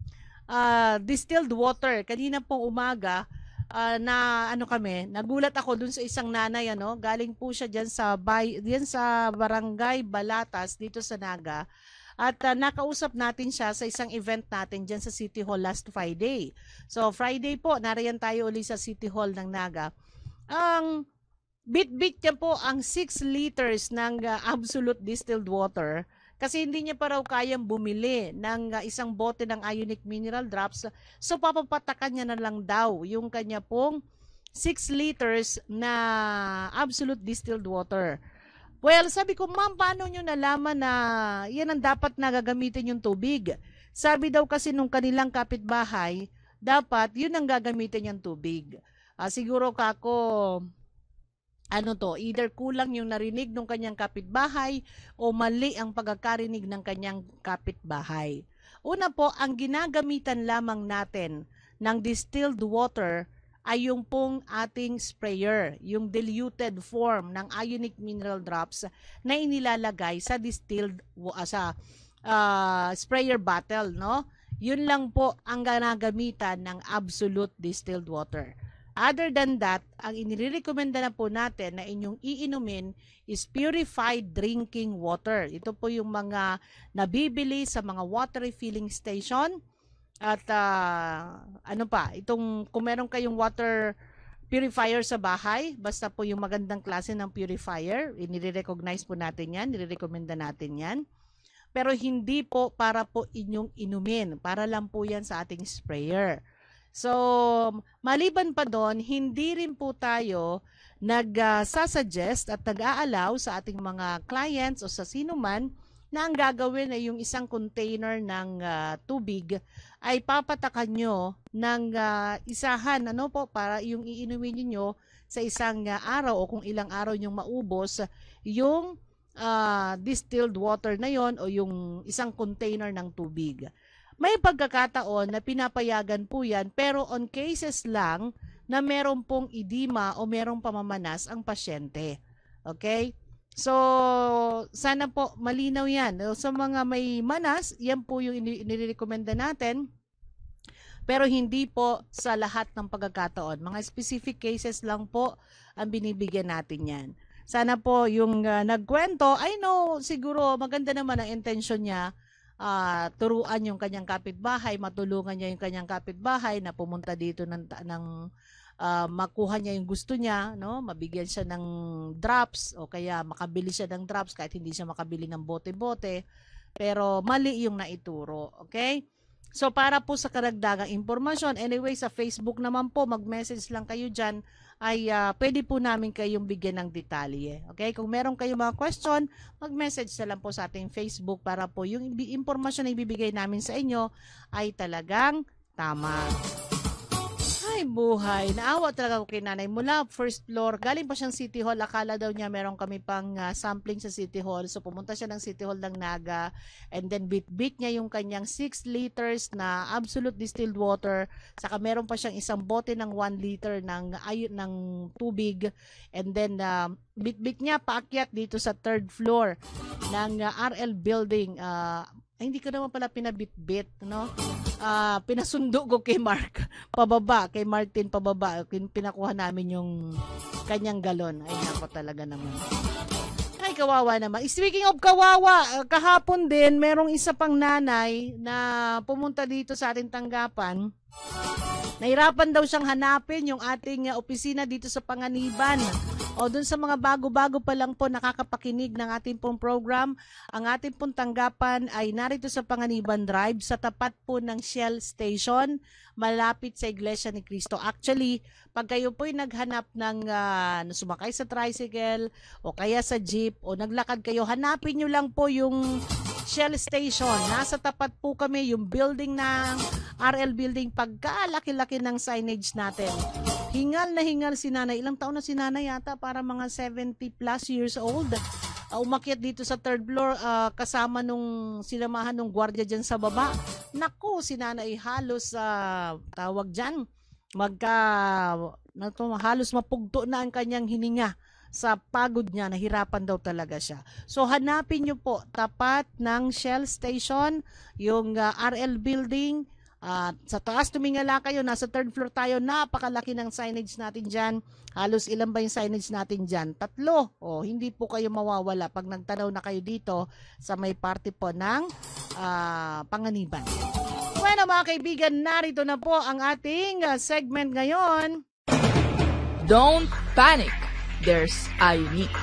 uh, distilled water, kanina pong umaga, Uh, na ano kami, nagulat ako dun sa isang nanay, ano, galing po siya dyan sa, bay, dyan sa Barangay Balatas dito sa Naga, at uh, nakausap natin siya sa isang event natin dyan sa City Hall last Friday. So Friday po, nariyan tayo ulit sa City Hall ng Naga. Ang bit-bit niya po ang six liters ng uh, absolute distilled water. Kasi hindi niya pa raw kayang bumili ng uh, isang bote ng Ionic mineral drops. So papapatakan niya na lang daw yung kanya pong six liters na absolute distilled water. Well, sabi ko, ma'am, paano nyo nalaman na yan ang dapat na gagamitin yung tubig? Sabi daw kasi nung kanilang kapitbahay, dapat yun ang gagamitin yung tubig. Uh, siguro kako... ano to, either kulang yung narinig ng kanyang kapitbahay o mali ang pagkakarinig ng kanyang kapitbahay. Una po, ang ginagamitan lamang natin ng distilled water ay yung pong ating sprayer, yung diluted form ng Ionic mineral drops na inilalagay sa distilled uh, sa uh, sprayer bottle, no? Yun lang po ang ginagamitan ng absolute distilled water. Other than that, ang inirekomenda na po natin na inyong iinumin is purified drinking water. Ito po yung mga nabibili sa mga water refilling station. At uh, ano pa, itong kung meron kayong water purifier sa bahay, basta po yung magandang klase ng purifier, inire-recognize po natin yan, nire-recommenda natin yan. Pero hindi po para po inyong inumin, para lang po yan sa ating sprayer. So, maliban pa doon, hindi rin po tayo nag-suggest uh, at nag-aalaw sa ating mga clients o sa sino man na ang gagawin ay yung isang container ng uh, tubig ay papatakan nyo ng uh, isahan, ano po, para yung iinumin niyo sa isang uh, araw o kung ilang araw nyong maubos yung uh, distilled water na yon o yung isang container ng tubig. May pagkakataon na pinapayagan po yan, pero on cases lang na meron pong edema o merong pamamanas ang pasyente. Okay? So, sana po malinaw yan. Sa mga may manas, yan po yung inirekomenda natin. Pero hindi po sa lahat ng pagkakataon. Mga specific cases lang po ang binibigyan natin yan. Sana po yung uh, nagkwento, I know, siguro maganda naman ang intention niya, uh, turuan yung kanyang kapitbahay, matulungan niya yung kanyang kapitbahay na pumunta dito ng, ng uh, makuha niya yung gusto niya, no? Mabigyan siya ng drops o kaya makabili siya ng drops kahit hindi siya makabili ng bote-bote. Pero mali yung naituro, okay? So para po sa karagdagang impormasyon, anyway sa Facebook naman po, mag-message lang kayo dyan, ay uh, pwede po namin kayong bigyan ng detalye. Okay? Kung meron kayong mga question, mag-message na lang po sa ating Facebook para po yung impormasyon na ibibigay namin sa inyo ay talagang tama. Ay, buhay. Naawa talaga ko kay nanay. Mula first floor, galing pa siyang City Hall. Akala daw niya meron kami pang uh, sampling sa City Hall. So, pumunta siya ng City Hall ng Naga. And then, bit-bit niya yung kanyang six liters na absolute distilled water. Saka, meron pa siyang isang bote ng one liter ng, ay, ng tubig. And then, uh, bit-bit niya paakyat dito sa third floor ng uh, R L building. Uh, ay, hindi ko naman pala pinabit-bit, no? Uh, pinasundo ko kay Mark pababa, kay Martin pababa, pinakuha namin yung kanyang galon. Ay nako talaga naman, ay kawawa naman. Speaking of kawawa, kahapon din merong isa pang nanay na pumunta dito sa ating tanggapan. Nahirapan daw siyang hanapin yung ating uh, opisina dito sa Panganiban. O dun sa mga bago-bago pa lang po nakakapakinig ng ating pong program, ang ating pong tanggapan ay narito sa Panganiban Drive sa tapat po ng Shell Station, malapit sa Iglesia ni Cristo. Actually, pag kayo po'y naghanap ng uh, sumakay sa tricycle o kaya sa jeep o naglakad kayo, hanapin nyo lang po yung Shell Station. Nasa tapat po kami yung building ng R L building, pagkalaki-laki ng signage natin. Hingal na hingal si nanay. Ilang taon na si nanay yata? Para mga seventy plus years old. Uh, umakyat dito sa third floor uh, kasama nung sinamahan nung gwardiya dyan sa baba. Naku, si nanay halos uh, tawag dyan. Magka, nato, halos mapugto na ang kanyang hininga. Sa pagod niya, nahirapan daw talaga siya. So hanapin nyo po, tapat ng Shell Station, yung uh, R L building. Uh, sa taas tumingala kayo, nasa third floor tayo, napakalaki ng signage natin dyan. Halos ilan ba yung signage natin dyan? Tatlo. O, hindi po kayo mawawala pag nagtanaw na kayo dito sa may party po ng uh, Panganiban. Bueno mga kaibigan, narito na po ang ating uh, segment ngayon. Don't panic. There's a unique.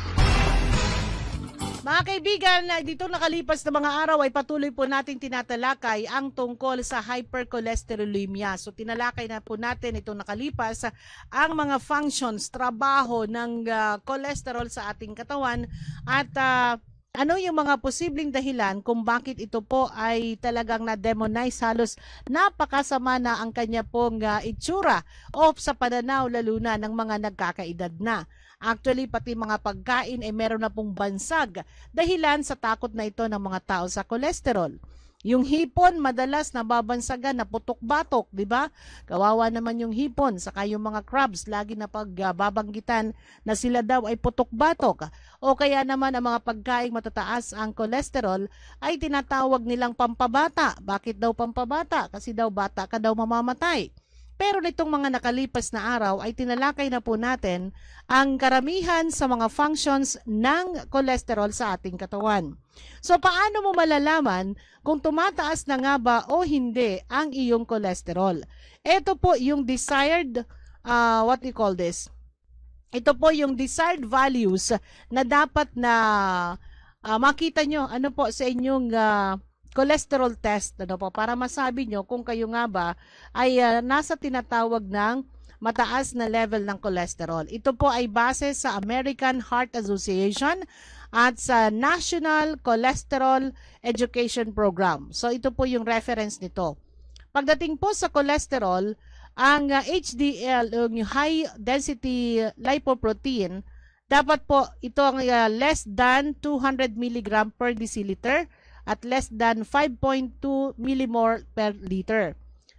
Mga kaibigan, dito nakalipas na mga araw ay patuloy po nating tinatalakay ang tungkol sa hypercholesterolemia. So tinalakay na po natin itong nakalipas ang mga functions, trabaho ng uh, cholesterol sa ating katawan at uh, ano yung mga posibleng dahilan kung bakit ito po ay talagang na-demonize, halos napakasama na ang kanya pong uh, itsura o sa pananaw lalo na ng mga nagkakaedad na. Actually, pati mga pagkain ay meron na pong bansag dahilan sa takot na ito ng mga tao sa cholesterol. Yung hipon, madalas nababansagan na putok-batok, di ba? Kawawa naman yung hipon, saka yung mga crabs, lagi na pagbabanggitan na sila daw ay putok-batok. O kaya naman ang mga pagkain matataas ang cholesterol ay tinatawag nilang pampabata. Bakit daw pampabata? Kasi daw bata ka daw mamamatay. Pero nitong mga nakalipas na araw ay tinalakay na po natin ang karamihan sa mga functions ng cholesterol sa ating katawan. So paano mo malalaman kung tumataas na nga ba o hindi ang iyong cholesterol? Ito po yung desired, uh, what do you call this? Ito po yung desired values na dapat na uh, makita nyo ano po sa inyong uh, cholesterol test, ano po, para masabi nyo kung kayo nga ba ay uh, nasa tinatawag ng mataas na level ng cholesterol. Ito po ay base sa American Heart Association at sa National Cholesterol Education Program. So ito po yung reference nito. Pagdating po sa cholesterol, ang uh, H D L, yung high density lipoprotein, dapat po ito ang uh, less than two hundred milligrams per deciliter at less than five point two millimole per liter.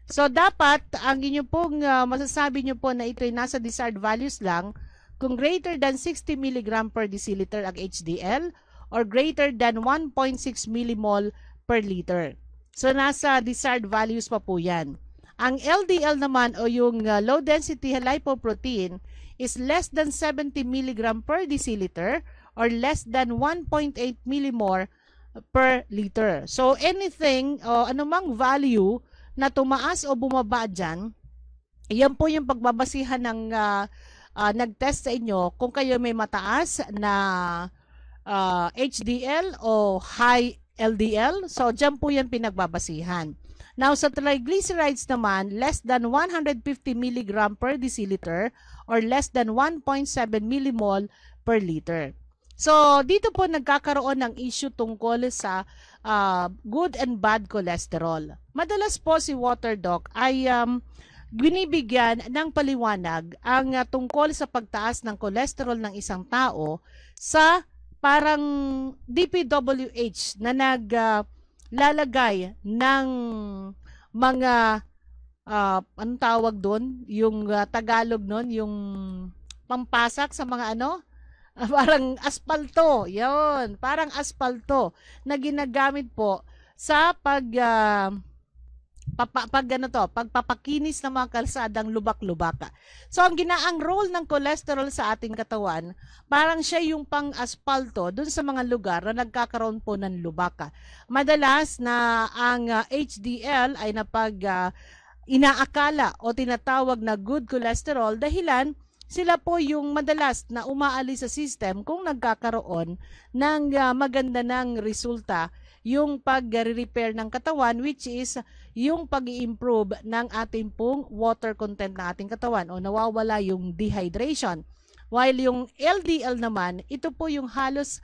So dapat ang inyo pong uh, masasabi nyo po na ito ay nasa desired values lang kung greater than sixty milligram per deciliter ang H D L or greater than one point six millimole per liter. So nasa desired values pa po yan. Ang L D L naman o yung uh, low density lipoprotein is less than seventy milligram per deciliter or less than one point eight millimole per liter. So anything o anumang value na tumaas o bumaba dyan, yan po yung pagbabasihan ng uh, uh, nag-test sa inyo kung kayo may mataas na uh, H D L o high L D L. So dyan po yan pinagbabasihan. Now sa triglycerides naman, less than one hundred fifty milligram per deciliter or less than one point seven millimole per liter. So dito po nagkakaroon ng issue tungkol sa uh, good and bad cholesterol. Madalas po si WaterDoc ay um, binibigyan ng paliwanag ang uh, tungkol sa pagtaas ng cholesterol ng isang tao sa parang D P W H na naglalagay uh, ng mga uh, anong tawag doon, yung uh, Tagalog noon, yung pampasak sa mga ano, parang aspalto, yon, parang aspalto na ginagamit po sa pag uh, papa, pag ano to, pagpapakinis ng mga kalsadang lubak-lubaka. So ang ginaang role ng cholesterol sa ating katawan, parang siya yung pang-aspalto dun sa mga lugar na nagkakaroon po ng lubaka. Madalas na ang uh, H D L ay napag uh, inaakala o tinatawag na good cholesterol dahilan sila po yung madalas na umaalis sa system kung nagkakaroon ng uh, maganda ng resulta yung pag-repair ng katawan, which is yung pag-i-improve ng ating pong water content ng ating katawan o nawawala yung dehydration. While yung L D L naman, ito po yung halos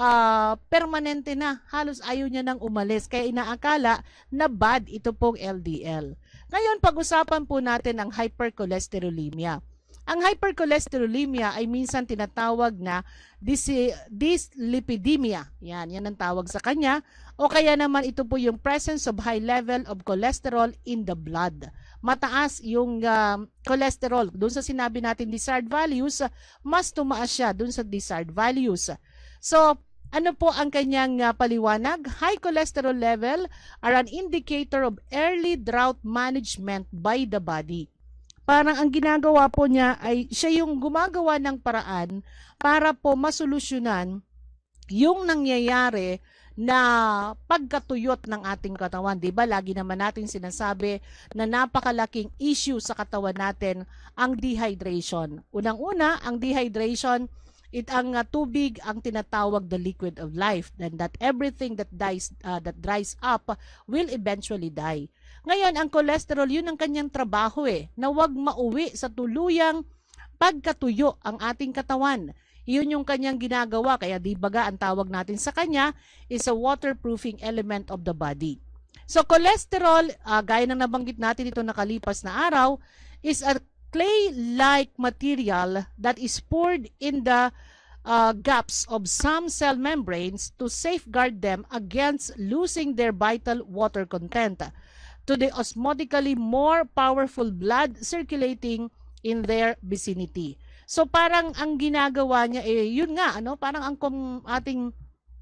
uh, permanente na, halos ayaw niya nang umalis kaya inaakala na bad ito pong L D L. Ngayon pag-usapan po natin ang hypercholesterolemia. Ang hypercholesterolemia ay minsan tinatawag na dis dyslipidemia. Yan, yan ang tawag sa kanya. O kaya naman ito po yung presence of high level of cholesterol in the blood. Mataas yung uh, cholesterol. Doon sa sinabi natin desired values, mas tumaas siya doon sa desired values. So, ano po ang kanyang uh, paliwanag? High cholesterol level are an indicator of early drought management by the body. Parang ang ginagawa po niya ay siya yung gumagawa ng paraan para po masolusyonan yung nangyayari na pagkatuyot ng ating katawan. Diba? Lagi naman natin sinasabi na napakalaking issue sa katawan natin ang dehydration. Unang-una, ang dehydration, it ang uh, tubig ang tinatawag the liquid of life, and that everything that dies uh, that dries up will eventually die. Ngayon, ang cholesterol, yun ang kanyang trabaho eh, na wag mauwi sa tuluyang pagkatuyo ang ating katawan. Yun yung kanyang ginagawa, kaya di baga ang tawag natin sa kanya is a waterproofing element of the body. So cholesterol, uh, gaya ng nabanggit natin ito nakalipas na araw, is a clay-like material that is poured in the uh, gaps of some cell membranes to safeguard them against losing their vital water content to the osmotically more powerful blood circulating in their vicinity. So parang ang ginagawa niya eh yun nga ano, parang ang kum, ating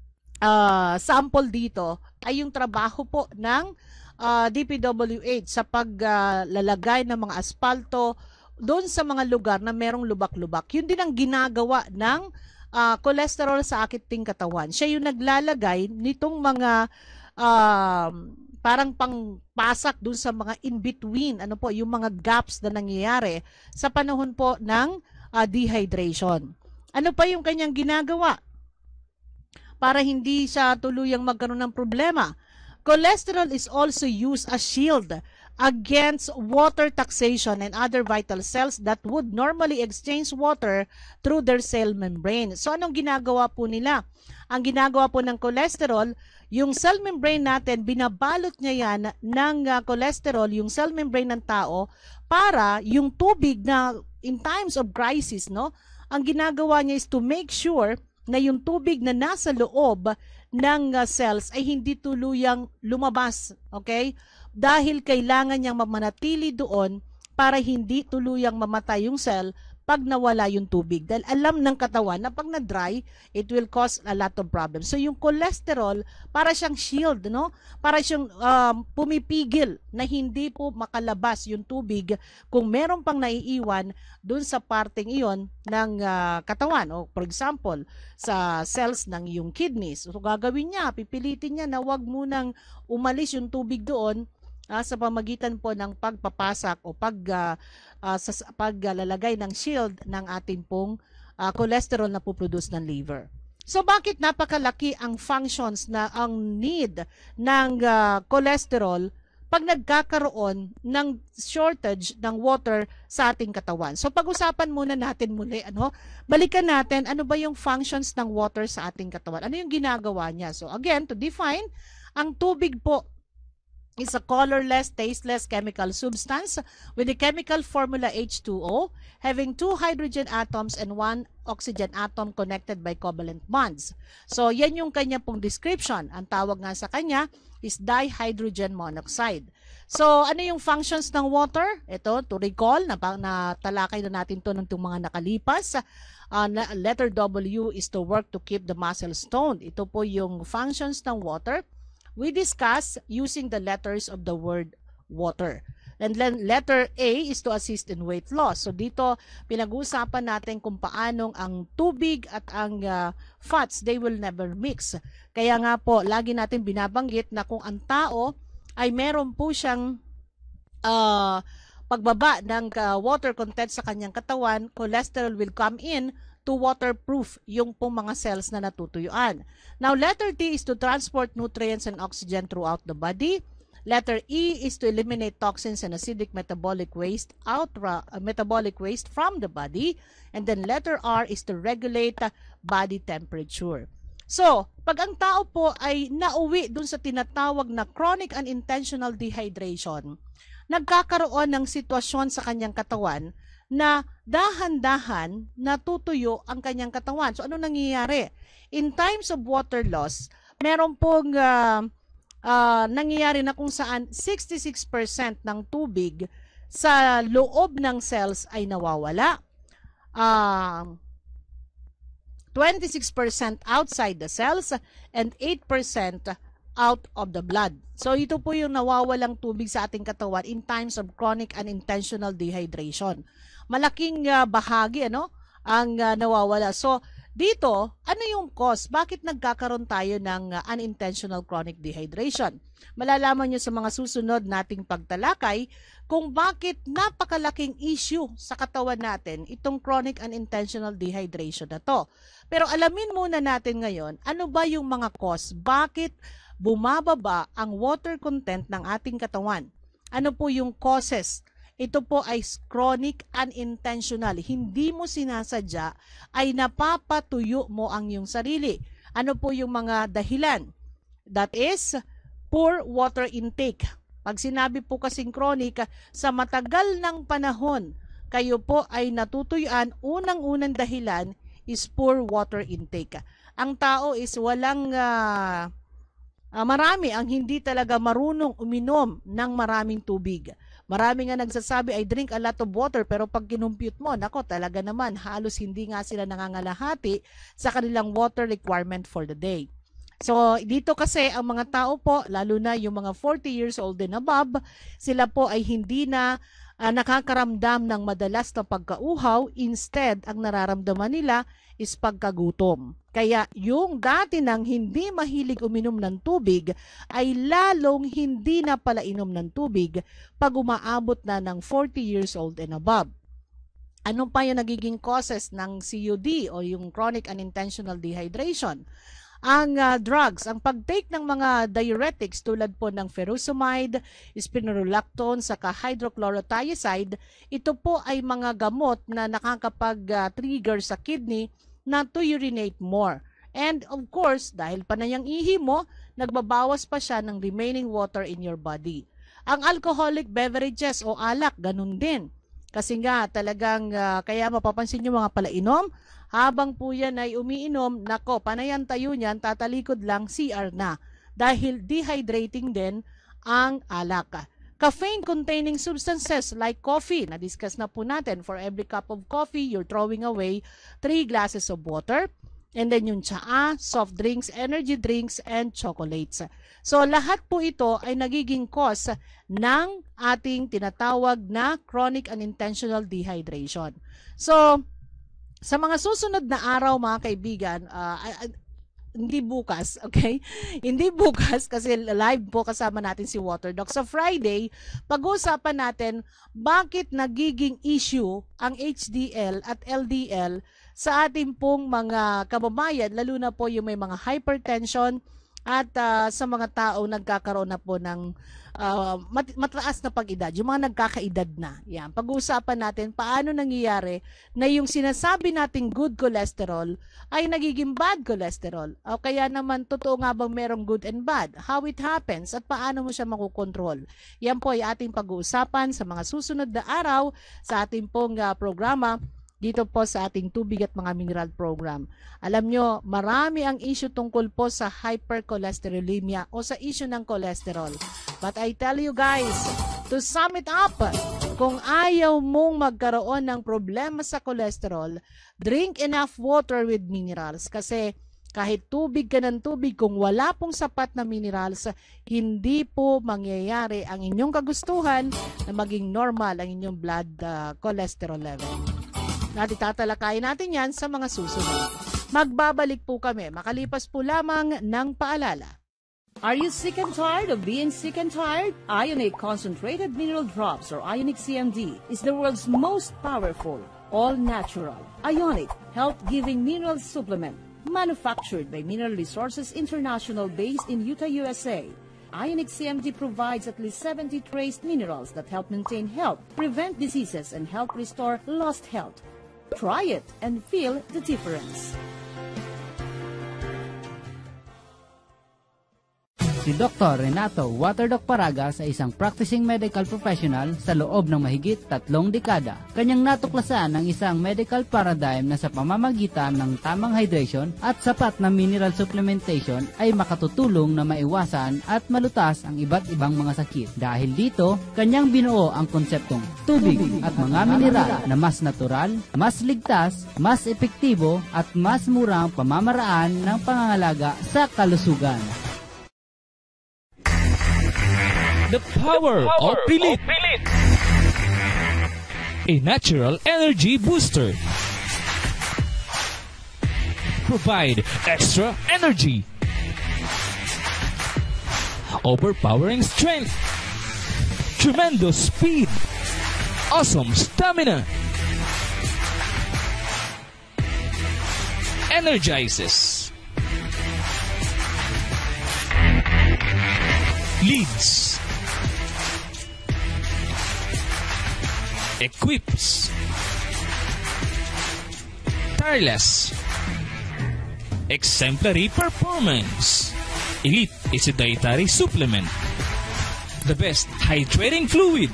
uh, sample dito ay yung trabaho po ng uh, D P W H sa paglalagay uh, ng mga aspalto doon sa mga lugar na merong lubak-lubak. Yun din ang ginagawa ng uh, cholesterol sa ating katawan. Siya yung naglalagay nitong mga uh, parang pangpasak dun sa mga in-between, ano po, yung mga gaps na nangyayari sa panahon po ng uh, dehydration. Ano pa yung kanyang ginagawa para hindi siya tuluyang magkaroon ng problema? Cholesterol is also used as shield against water taxation and other vital cells that would normally exchange water through their cell membrane. So anong ginagawa po nila? Ang ginagawa po ng cholesterol, yung cell membrane natin, binabalot niya yan ng uh, cholesterol, yung cell membrane ng tao, para yung tubig na in times of crisis, no, ang ginagawa niya is to make sure na yung tubig na nasa loob ng uh, cells ay hindi tuluyang lumabas, okay? Dahil kailangan niyang mamanatili doon para hindi tuluyang mamatay yung cell pag nawala yung tubig. Dahil alam ng katawan na pag na-dry, it will cause a lot of problems. So yung cholesterol, para siyang shield, no? Para siyang um, pumipigil na hindi po makalabas yung tubig kung meron pang naiiwan dun sa parteng iyon ng uh, katawan. O for example, sa cells ng yung kidneys. So gagawin niya, pipilitin niya na wag munang umalis yung tubig doon Uh, sa pamagitan po ng pagpapasak o pag uh, uh, sa paglalagay ng shield ng ating pong uh, cholesterol na puproduce ng liver. So bakit napakalaki ang functions na ang need ng uh, cholesterol pag nagkakaroon ng shortage ng water sa ating katawan? So pag-usapan muna natin muli, ano? Balikan natin ano ba yung functions ng water sa ating katawan. Ano yung ginagawa niya? So again, to define, ang tubig po is a colorless, tasteless chemical substance with the chemical formula H two O, having two hydrogen atoms and one oxygen atom connected by covalent bonds. So, yan yung kanya pong description. Ang tawag nga sa kanya is dihydrogen monoxide. So, ano yung functions ng water? Ito, to recall, na, na talakay na natin to ng mga nakalipas. Uh, letter W is to work to keep the muscles toned. Ito po yung functions ng water. We discuss using the letters of the word water. And then letter A is to assist in weight loss. So dito pinag-uusapan natin kung paanong ang tubig at ang uh, fats, they will never mix. Kaya nga po, lagi natin binabanggit na kung ang tao ay meron po siyang uh, pagbaba ng uh, water content sa kanyang katawan, cholesterol will come in to waterproof yung pong mga cells na natutuyuan. Now, letter T is to transport nutrients and oxygen throughout the body. Letter E is to eliminate toxins and acidic metabolic waste out uh, metabolic waste from the body. And then letter R is to regulate uh, body temperature. So, pag ang tao po ay nauwi dun sa tinatawag na chronic unintentional dehydration, nagkakaroon ng sitwasyon sa kanyang katawan na dahan-dahan natutuyo ang kanyang katawan. So, ano nangyayari? In times of water loss, meron pong uh, uh, nangyayari na kung saan sixty-six percent ng tubig sa loob ng cells ay nawawala. Uh, twenty-six percent outside the cells and eight percent out of the blood. So, ito po yung nawawalang tubig sa ating katawan in times of chronic unintentional dehydration. Malaking uh, bahagi ano ang uh, nawawala. So dito, ano yung cause? Bakit nagkakaroon tayo ng uh, unintentional chronic dehydration? Malalaman nyo sa mga susunod nating pagtalakay kung bakit napakalaking issue sa katawan natin itong chronic unintentional dehydration na to. Pero alamin muna natin ngayon, ano ba yung mga cause? Bakit bumababa ang water content ng ating katawan? Ano po yung causes? Ito po ay chronic unintentional. Hindi mo sinasadya, ay napapatuyo mo ang iyong sarili. Ano po yung mga dahilan? That is, poor water intake. Pag sinabi po kasing chronic, sa matagal ng panahon, kayo po ay natutuyuan, unang-unang dahilan is poor water intake. Ang tao is walang... Uh, uh, marami ang hindi talaga marunong uminom ng maraming tubig. Marami nga nagsasabi ay drink a lot of water, pero pag kinumpute mo, nako talaga naman halos hindi nga sila nangangalahati sa kanilang water requirement for the day. So dito kasi ang mga tao po, lalo na yung mga forty years old and above, sila po ay hindi na uh, nakakaramdam ng madalas na pagkauhaw. Instead, ang nararamdaman nila is pagkagutom. Kaya yung dati nang hindi mahilig uminom ng tubig ay lalong hindi na pala inom ng tubig pag umaabot na ng forty years old and above. Ano pa yung nagiging causes ng C U D o yung chronic unintentional dehydration? Ang uh, drugs, ang pagtake ng mga diuretics tulad po ng furosemide, spironolactone, saka hydrochlorothiazide, ito po ay mga gamot na nakakapag-trigger uh, sa kidney na to urinate more. And of course, dahil panayang ihi mo, nagbabawas pa siya ng remaining water in your body. Ang alcoholic beverages o alak, ganun din. Kasi nga talagang uh, kaya mapapansin nyo mga palainom, habang po yan ay umiinom, nako, panayan tayo niyan, tatalikod lang, C R na. Dahil dehydrating din ang alak. Caffeine-containing substances like coffee, na-discuss na po natin, for every cup of coffee, you're throwing away three glasses of water. And then yung tsaa, soft drinks, energy drinks, and chocolates. So lahat po ito ay nagiging cause ng ating tinatawag na chronic unintentional dehydration. So sa mga susunod na araw mga kaibigan, uh, hindi bukas, okay? Hindi bukas kasi live po kasama natin si Waterdoc. Sa Friday, pag-uusapan natin bakit nagiging issue ang H D L at L D L sa ating pong mga kababayan, lalo na po yung may mga hypertension at uh, sa mga tao nagkakaroon na po ng uh, mat mataas na pag-edad, yung mga nagkakaedad na. Yan. Pag-uusapan natin paano nangyayari na yung sinasabi nating good cholesterol ay nagiging bad cholesterol. O kaya naman, totoo nga bang merong good and bad? How it happens at paano mo siya makukontrol? Yan po ay ating pag-uusapan sa mga susunod na araw sa ating pong uh, programa dito po sa ating tubig at mga mineral program. Alam nyo, marami ang issue tungkol po sa hypercholesterolemia o sa issue ng cholesterol. But I tell you guys, to sum it up, kung ayaw mong magkaroon ng problema sa cholesterol, drink enough water with minerals. Kasi kahit tubig ka ng tubig, kung wala pong sapat na minerals, hindi po mangyayari ang inyong kagustuhan na maging normal ang inyong blood uh, cholesterol level. At itatalakayin natin yan sa mga susunod. Magbabalik po kami, makalipas po lamang ng paalala. Are you sick and tired of being sick and tired? Ionic Concentrated Mineral Drops or Ionic C M D is the world's most powerful, all-natural, Ionic, health-giving mineral supplement manufactured by Mineral Resources International based in Utah, U S A. Ionic C M D provides at least seventy trace minerals that help maintain health, prevent diseases, and help restore lost health. Try it and feel the difference. Si Doctor Renato Waterdoc Paraga sa isang practicing medical professional sa loob ng mahigit tatlong dekada. Kanyang natuklasan ang isang medical paradigm na sa pamamagitan ng tamang hydration at sapat na mineral supplementation ay makatutulong na maiwasan at malutas ang iba't ibang mga sakit. Dahil dito, kanyang binuo ang konseptong tubig at mga mineral na mas natural, mas ligtas, mas epektibo at mas murang pamamaraan ng pangangalaga sa kalusugan. The power, of Pilit. A natural energy booster. Provide extra energy. Overpowering strength. Tremendous speed. Awesome stamina. Energizes. Leads. Equips. Tireless. Exemplary performance. Elite is a dietary supplement. The best hydrating fluid.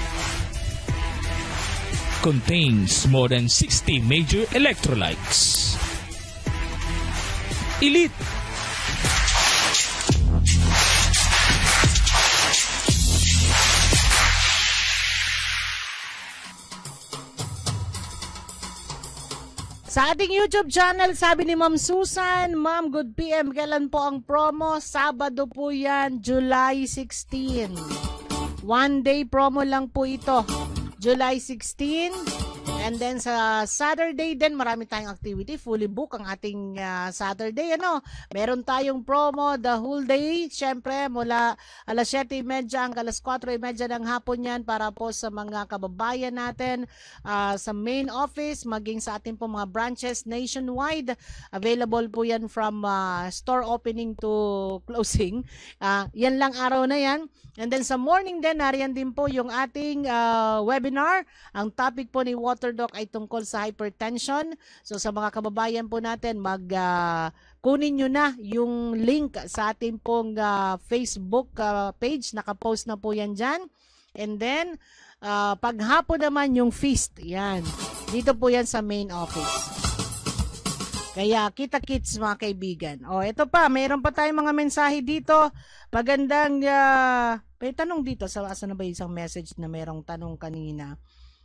Contains more than sixty major electrolytes. Elite. Sa ating YouTube channel, sabi ni Ma'am Susan, Ma'am, good P M, kailan po ang promo? Sabado po yan, July sixteen. One day promo lang po ito, July sixteen. And then sa Saturday din, marami tayong activity. Fully book ang ating uh, Saturday. Ano? Meron tayong promo the whole day. Siyempre, mula alas siyete trenta hanggang alas kwatro trenta ng hapon yan para po sa mga kababayan natin uh, sa main office, maging sa ating po mga branches nationwide. Available po yan from uh, store opening to closing. Uh, yan lang araw na yan. And then sa morning din, nariyan din po yung ating uh, webinar. Ang topic po ni Waterdoc ay tungkol sa hypertension. So sa mga kababayan po natin, mag uh, kunin nyo na yung link sa ating pong uh, Facebook uh, page. Nakapost na po yan dyan. And then, uh, paghapon naman yung feast. Yan. Dito po yan sa main office. Kaya, kita-kits mga kaibigan. O, ito pa, mayroon pa tayong mga mensahe dito. Magandang, uh, may tanong dito. Sa, asa na ba isang message na mayroong tanong kanina?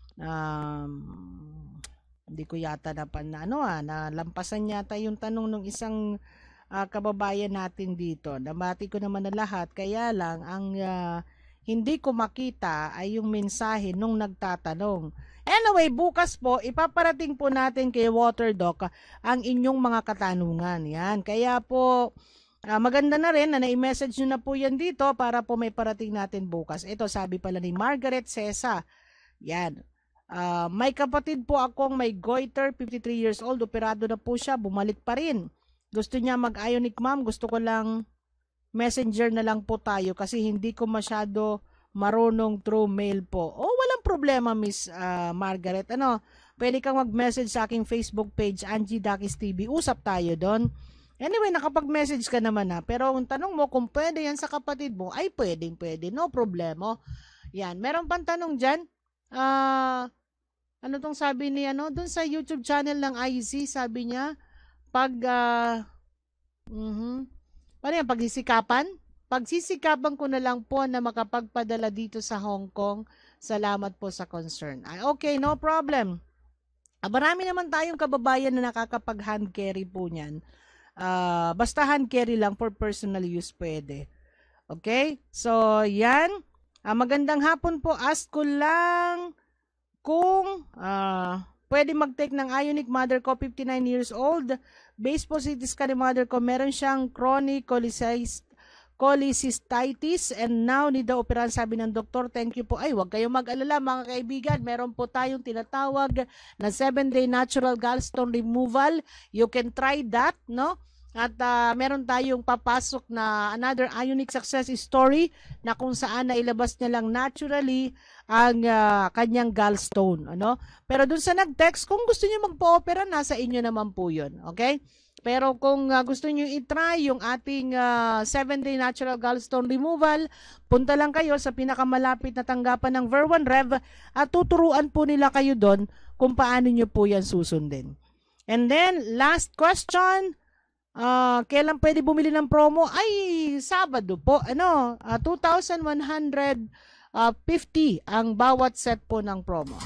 Um, hindi ko yata na pan, ano ah, nalampasan yata yung tanong ng isang uh, kababayan natin dito. Nabati ko naman na lahat. Kaya lang, ang uh, hindi ko makita ay yung mensahe nung nagtatanong. Anyway, bukas po, ipaparating po natin kay WaterDoc ang inyong mga katanungan. Yan. Kaya po, uh, maganda na rin na na-message nyo na po yan dito para po may parating natin bukas. Ito, sabi pala ni Margaret Cesa. Yan. Uh, may kapatid po akong may goiter, fifty-three years old, operado na po siya, bumalik pa rin. Gusto niya mag-ionic ma'am, gusto ko lang messenger na lang po tayo kasi hindi ko masyado marunong through mail po. Oh, walang problema, Miss uh, Margaret. Ano, pwede kang mag-message sa aking Facebook page, Angie Dakis T V. Usap tayo doon. Anyway, nakapag-message ka naman na. Pero ang tanong mo kung pwede yan sa kapatid mo, ay pwedeng pwede. No problema. Yan. Meron pang tanong dyan. Ah... Uh, ano tong sabi ni ano? Doon sa YouTube channel ng I Z, sabi niya, pag, uh, uh-huh, paano yan, pagsisikapan? Pagsisikapan ko na lang po na makapagpadala dito sa Hong Kong. Salamat po sa concern. Ay, okay, no problem. Ah, marami naman tayong kababayan na nakakapag-hand carry po niyan. Uh, basta hand carry lang for personal use pwede. Okay? So, yan. Ah, magandang hapon po. Ask ko lang kung uh, pwede mag-take ng ionic. Mother ko, fifty-nine years old. Base po C T scan ni mother ko. Meron siyang chronic cholecystitis and now need the operan, sabi ng doktor. Thank you po. Ay, wag kayong mag-alala mga kaibigan. Meron po tayong tinatawag na seven day natural gallstone removal. You can try that, no? At uh, meron tayong papasok na another ionic success story na kung saan na ilabas niya lang naturally ang uh, kanyang gallstone. Ano? Pero dun sa nag-text, kung gusto niyo magpa-opera, nasa inyo naman po yun. Okay? Pero kung uh, gusto niyo i-try yung ating seven day natural gallstone removal, punta lang kayo sa pinakamalapit na tanggapan ng Ver one Rev at tuturuan po nila kayo doon kung paano niyo po yan susundin. And then, last question. Uh, kailan pwede bumili ng promo? Ay, Sabado po. Ano, uh, two thousand one hundred fifty ang bawat set po ng promo.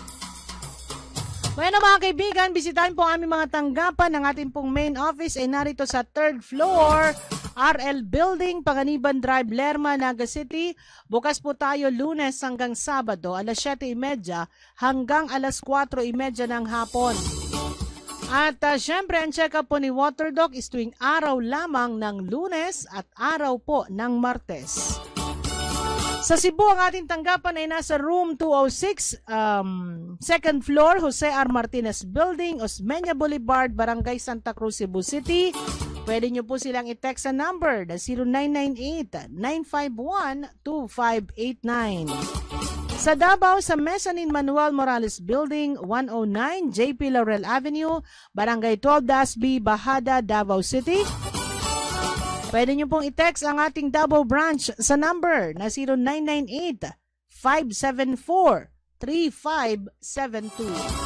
Bueno mga kaibigan, bisitahin po ang aming mga tanggapan. Ng ating pong main office ay narito sa third floor, R L Building, Panganiban Drive, Lerma, Naga City. Bukas po tayo Lunes hanggang Sabado, alas siyete trenta hanggang alas kwatro trenta ng hapon. At uh, syempre, ang check-up po ni WaterDoc is tuwing araw lamang ng Lunes at araw po ng Martes. Sa Cebu, ang ating tanggapan ay nasa room two oh six, um, second floor, Jose R. Martinez Building, Osmeña Boulevard, Barangay Santa Cruz, Cebu City. Pwede nyo po silang i-text sa number na zero nine nine eight, nine five one, two five eight nine. Sa Davao, sa Mezzanine Manuel Morales Building, one oh nine J P Laurel Avenue, Barangay twelve Dasby, Bahada, Davao City. Pwede nyo pong i-text ang ating Davao branch sa number na zero nine nine eight, five seven four, three five seven two.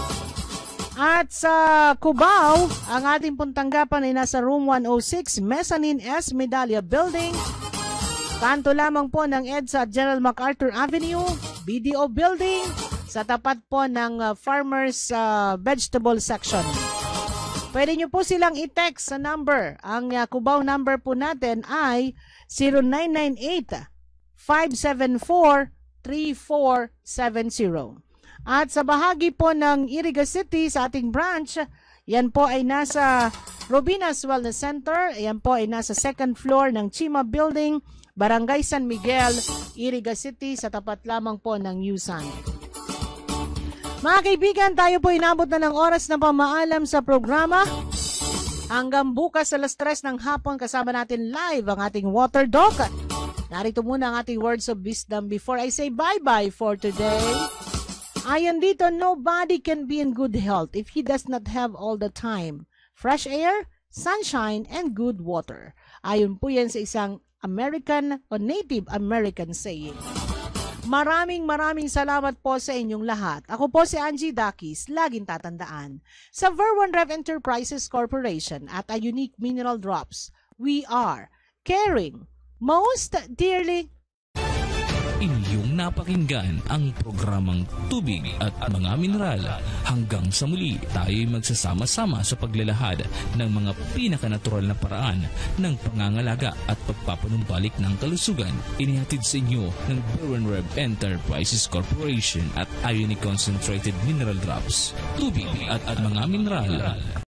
At sa Cubao, ang ating pong tanggapan ay nasa room one oh six, Mezzanine S. Medalla Building. Kanto lamang po ng EDSA General MacArthur Avenue, B D O Building, sa tapat po ng uh, Farmers uh, Vegetable Section. Pwede nyo po silang i-text sa number. Ang uh, Cubao number po natin ay zero nine nine eight, five seven four, three four seven zero. At sa bahagi po ng Iriga City sa ating branch, yan po ay nasa Robinas Wellness Center. Yan po ay nasa second floor ng Chima Building, Barangay San Miguel, Iriga City, sa tapat lamang po ng Yusan. Mga kaibigan, tayo po inabot na ng oras na pamaalam sa programa. Hanggang bukas alas tres ng hapon, kasama natin live ang ating WaterDoc. Narito muna ang ating words of wisdom before I say bye-bye for today. Ayon dito, nobody can be in good health if he does not have all the time fresh air, sunshine, and good water. Ayon po yan sa isang American o Native American saying. Maraming maraming salamat po sa inyong lahat. Ako po si Angie Dakis, laging tatandaan. Sa Verwanrev Enterprises Corporation at a Unique Mineral Drops, we are caring most dearly. Inyong napakinggan ang programang Tubig at Mga Mineral. Hanggang sa muli, tayo'y magsasama-sama sa paglalahad ng mga pinakanatural na paraan ng pangangalaga at pagpapanumbalik ng kalusugan. Inihatid sa inyo ng Verwanrev Enterprises Corporation at Ionic Concentrated Mineral Drops. Tubig at Mga Mineral.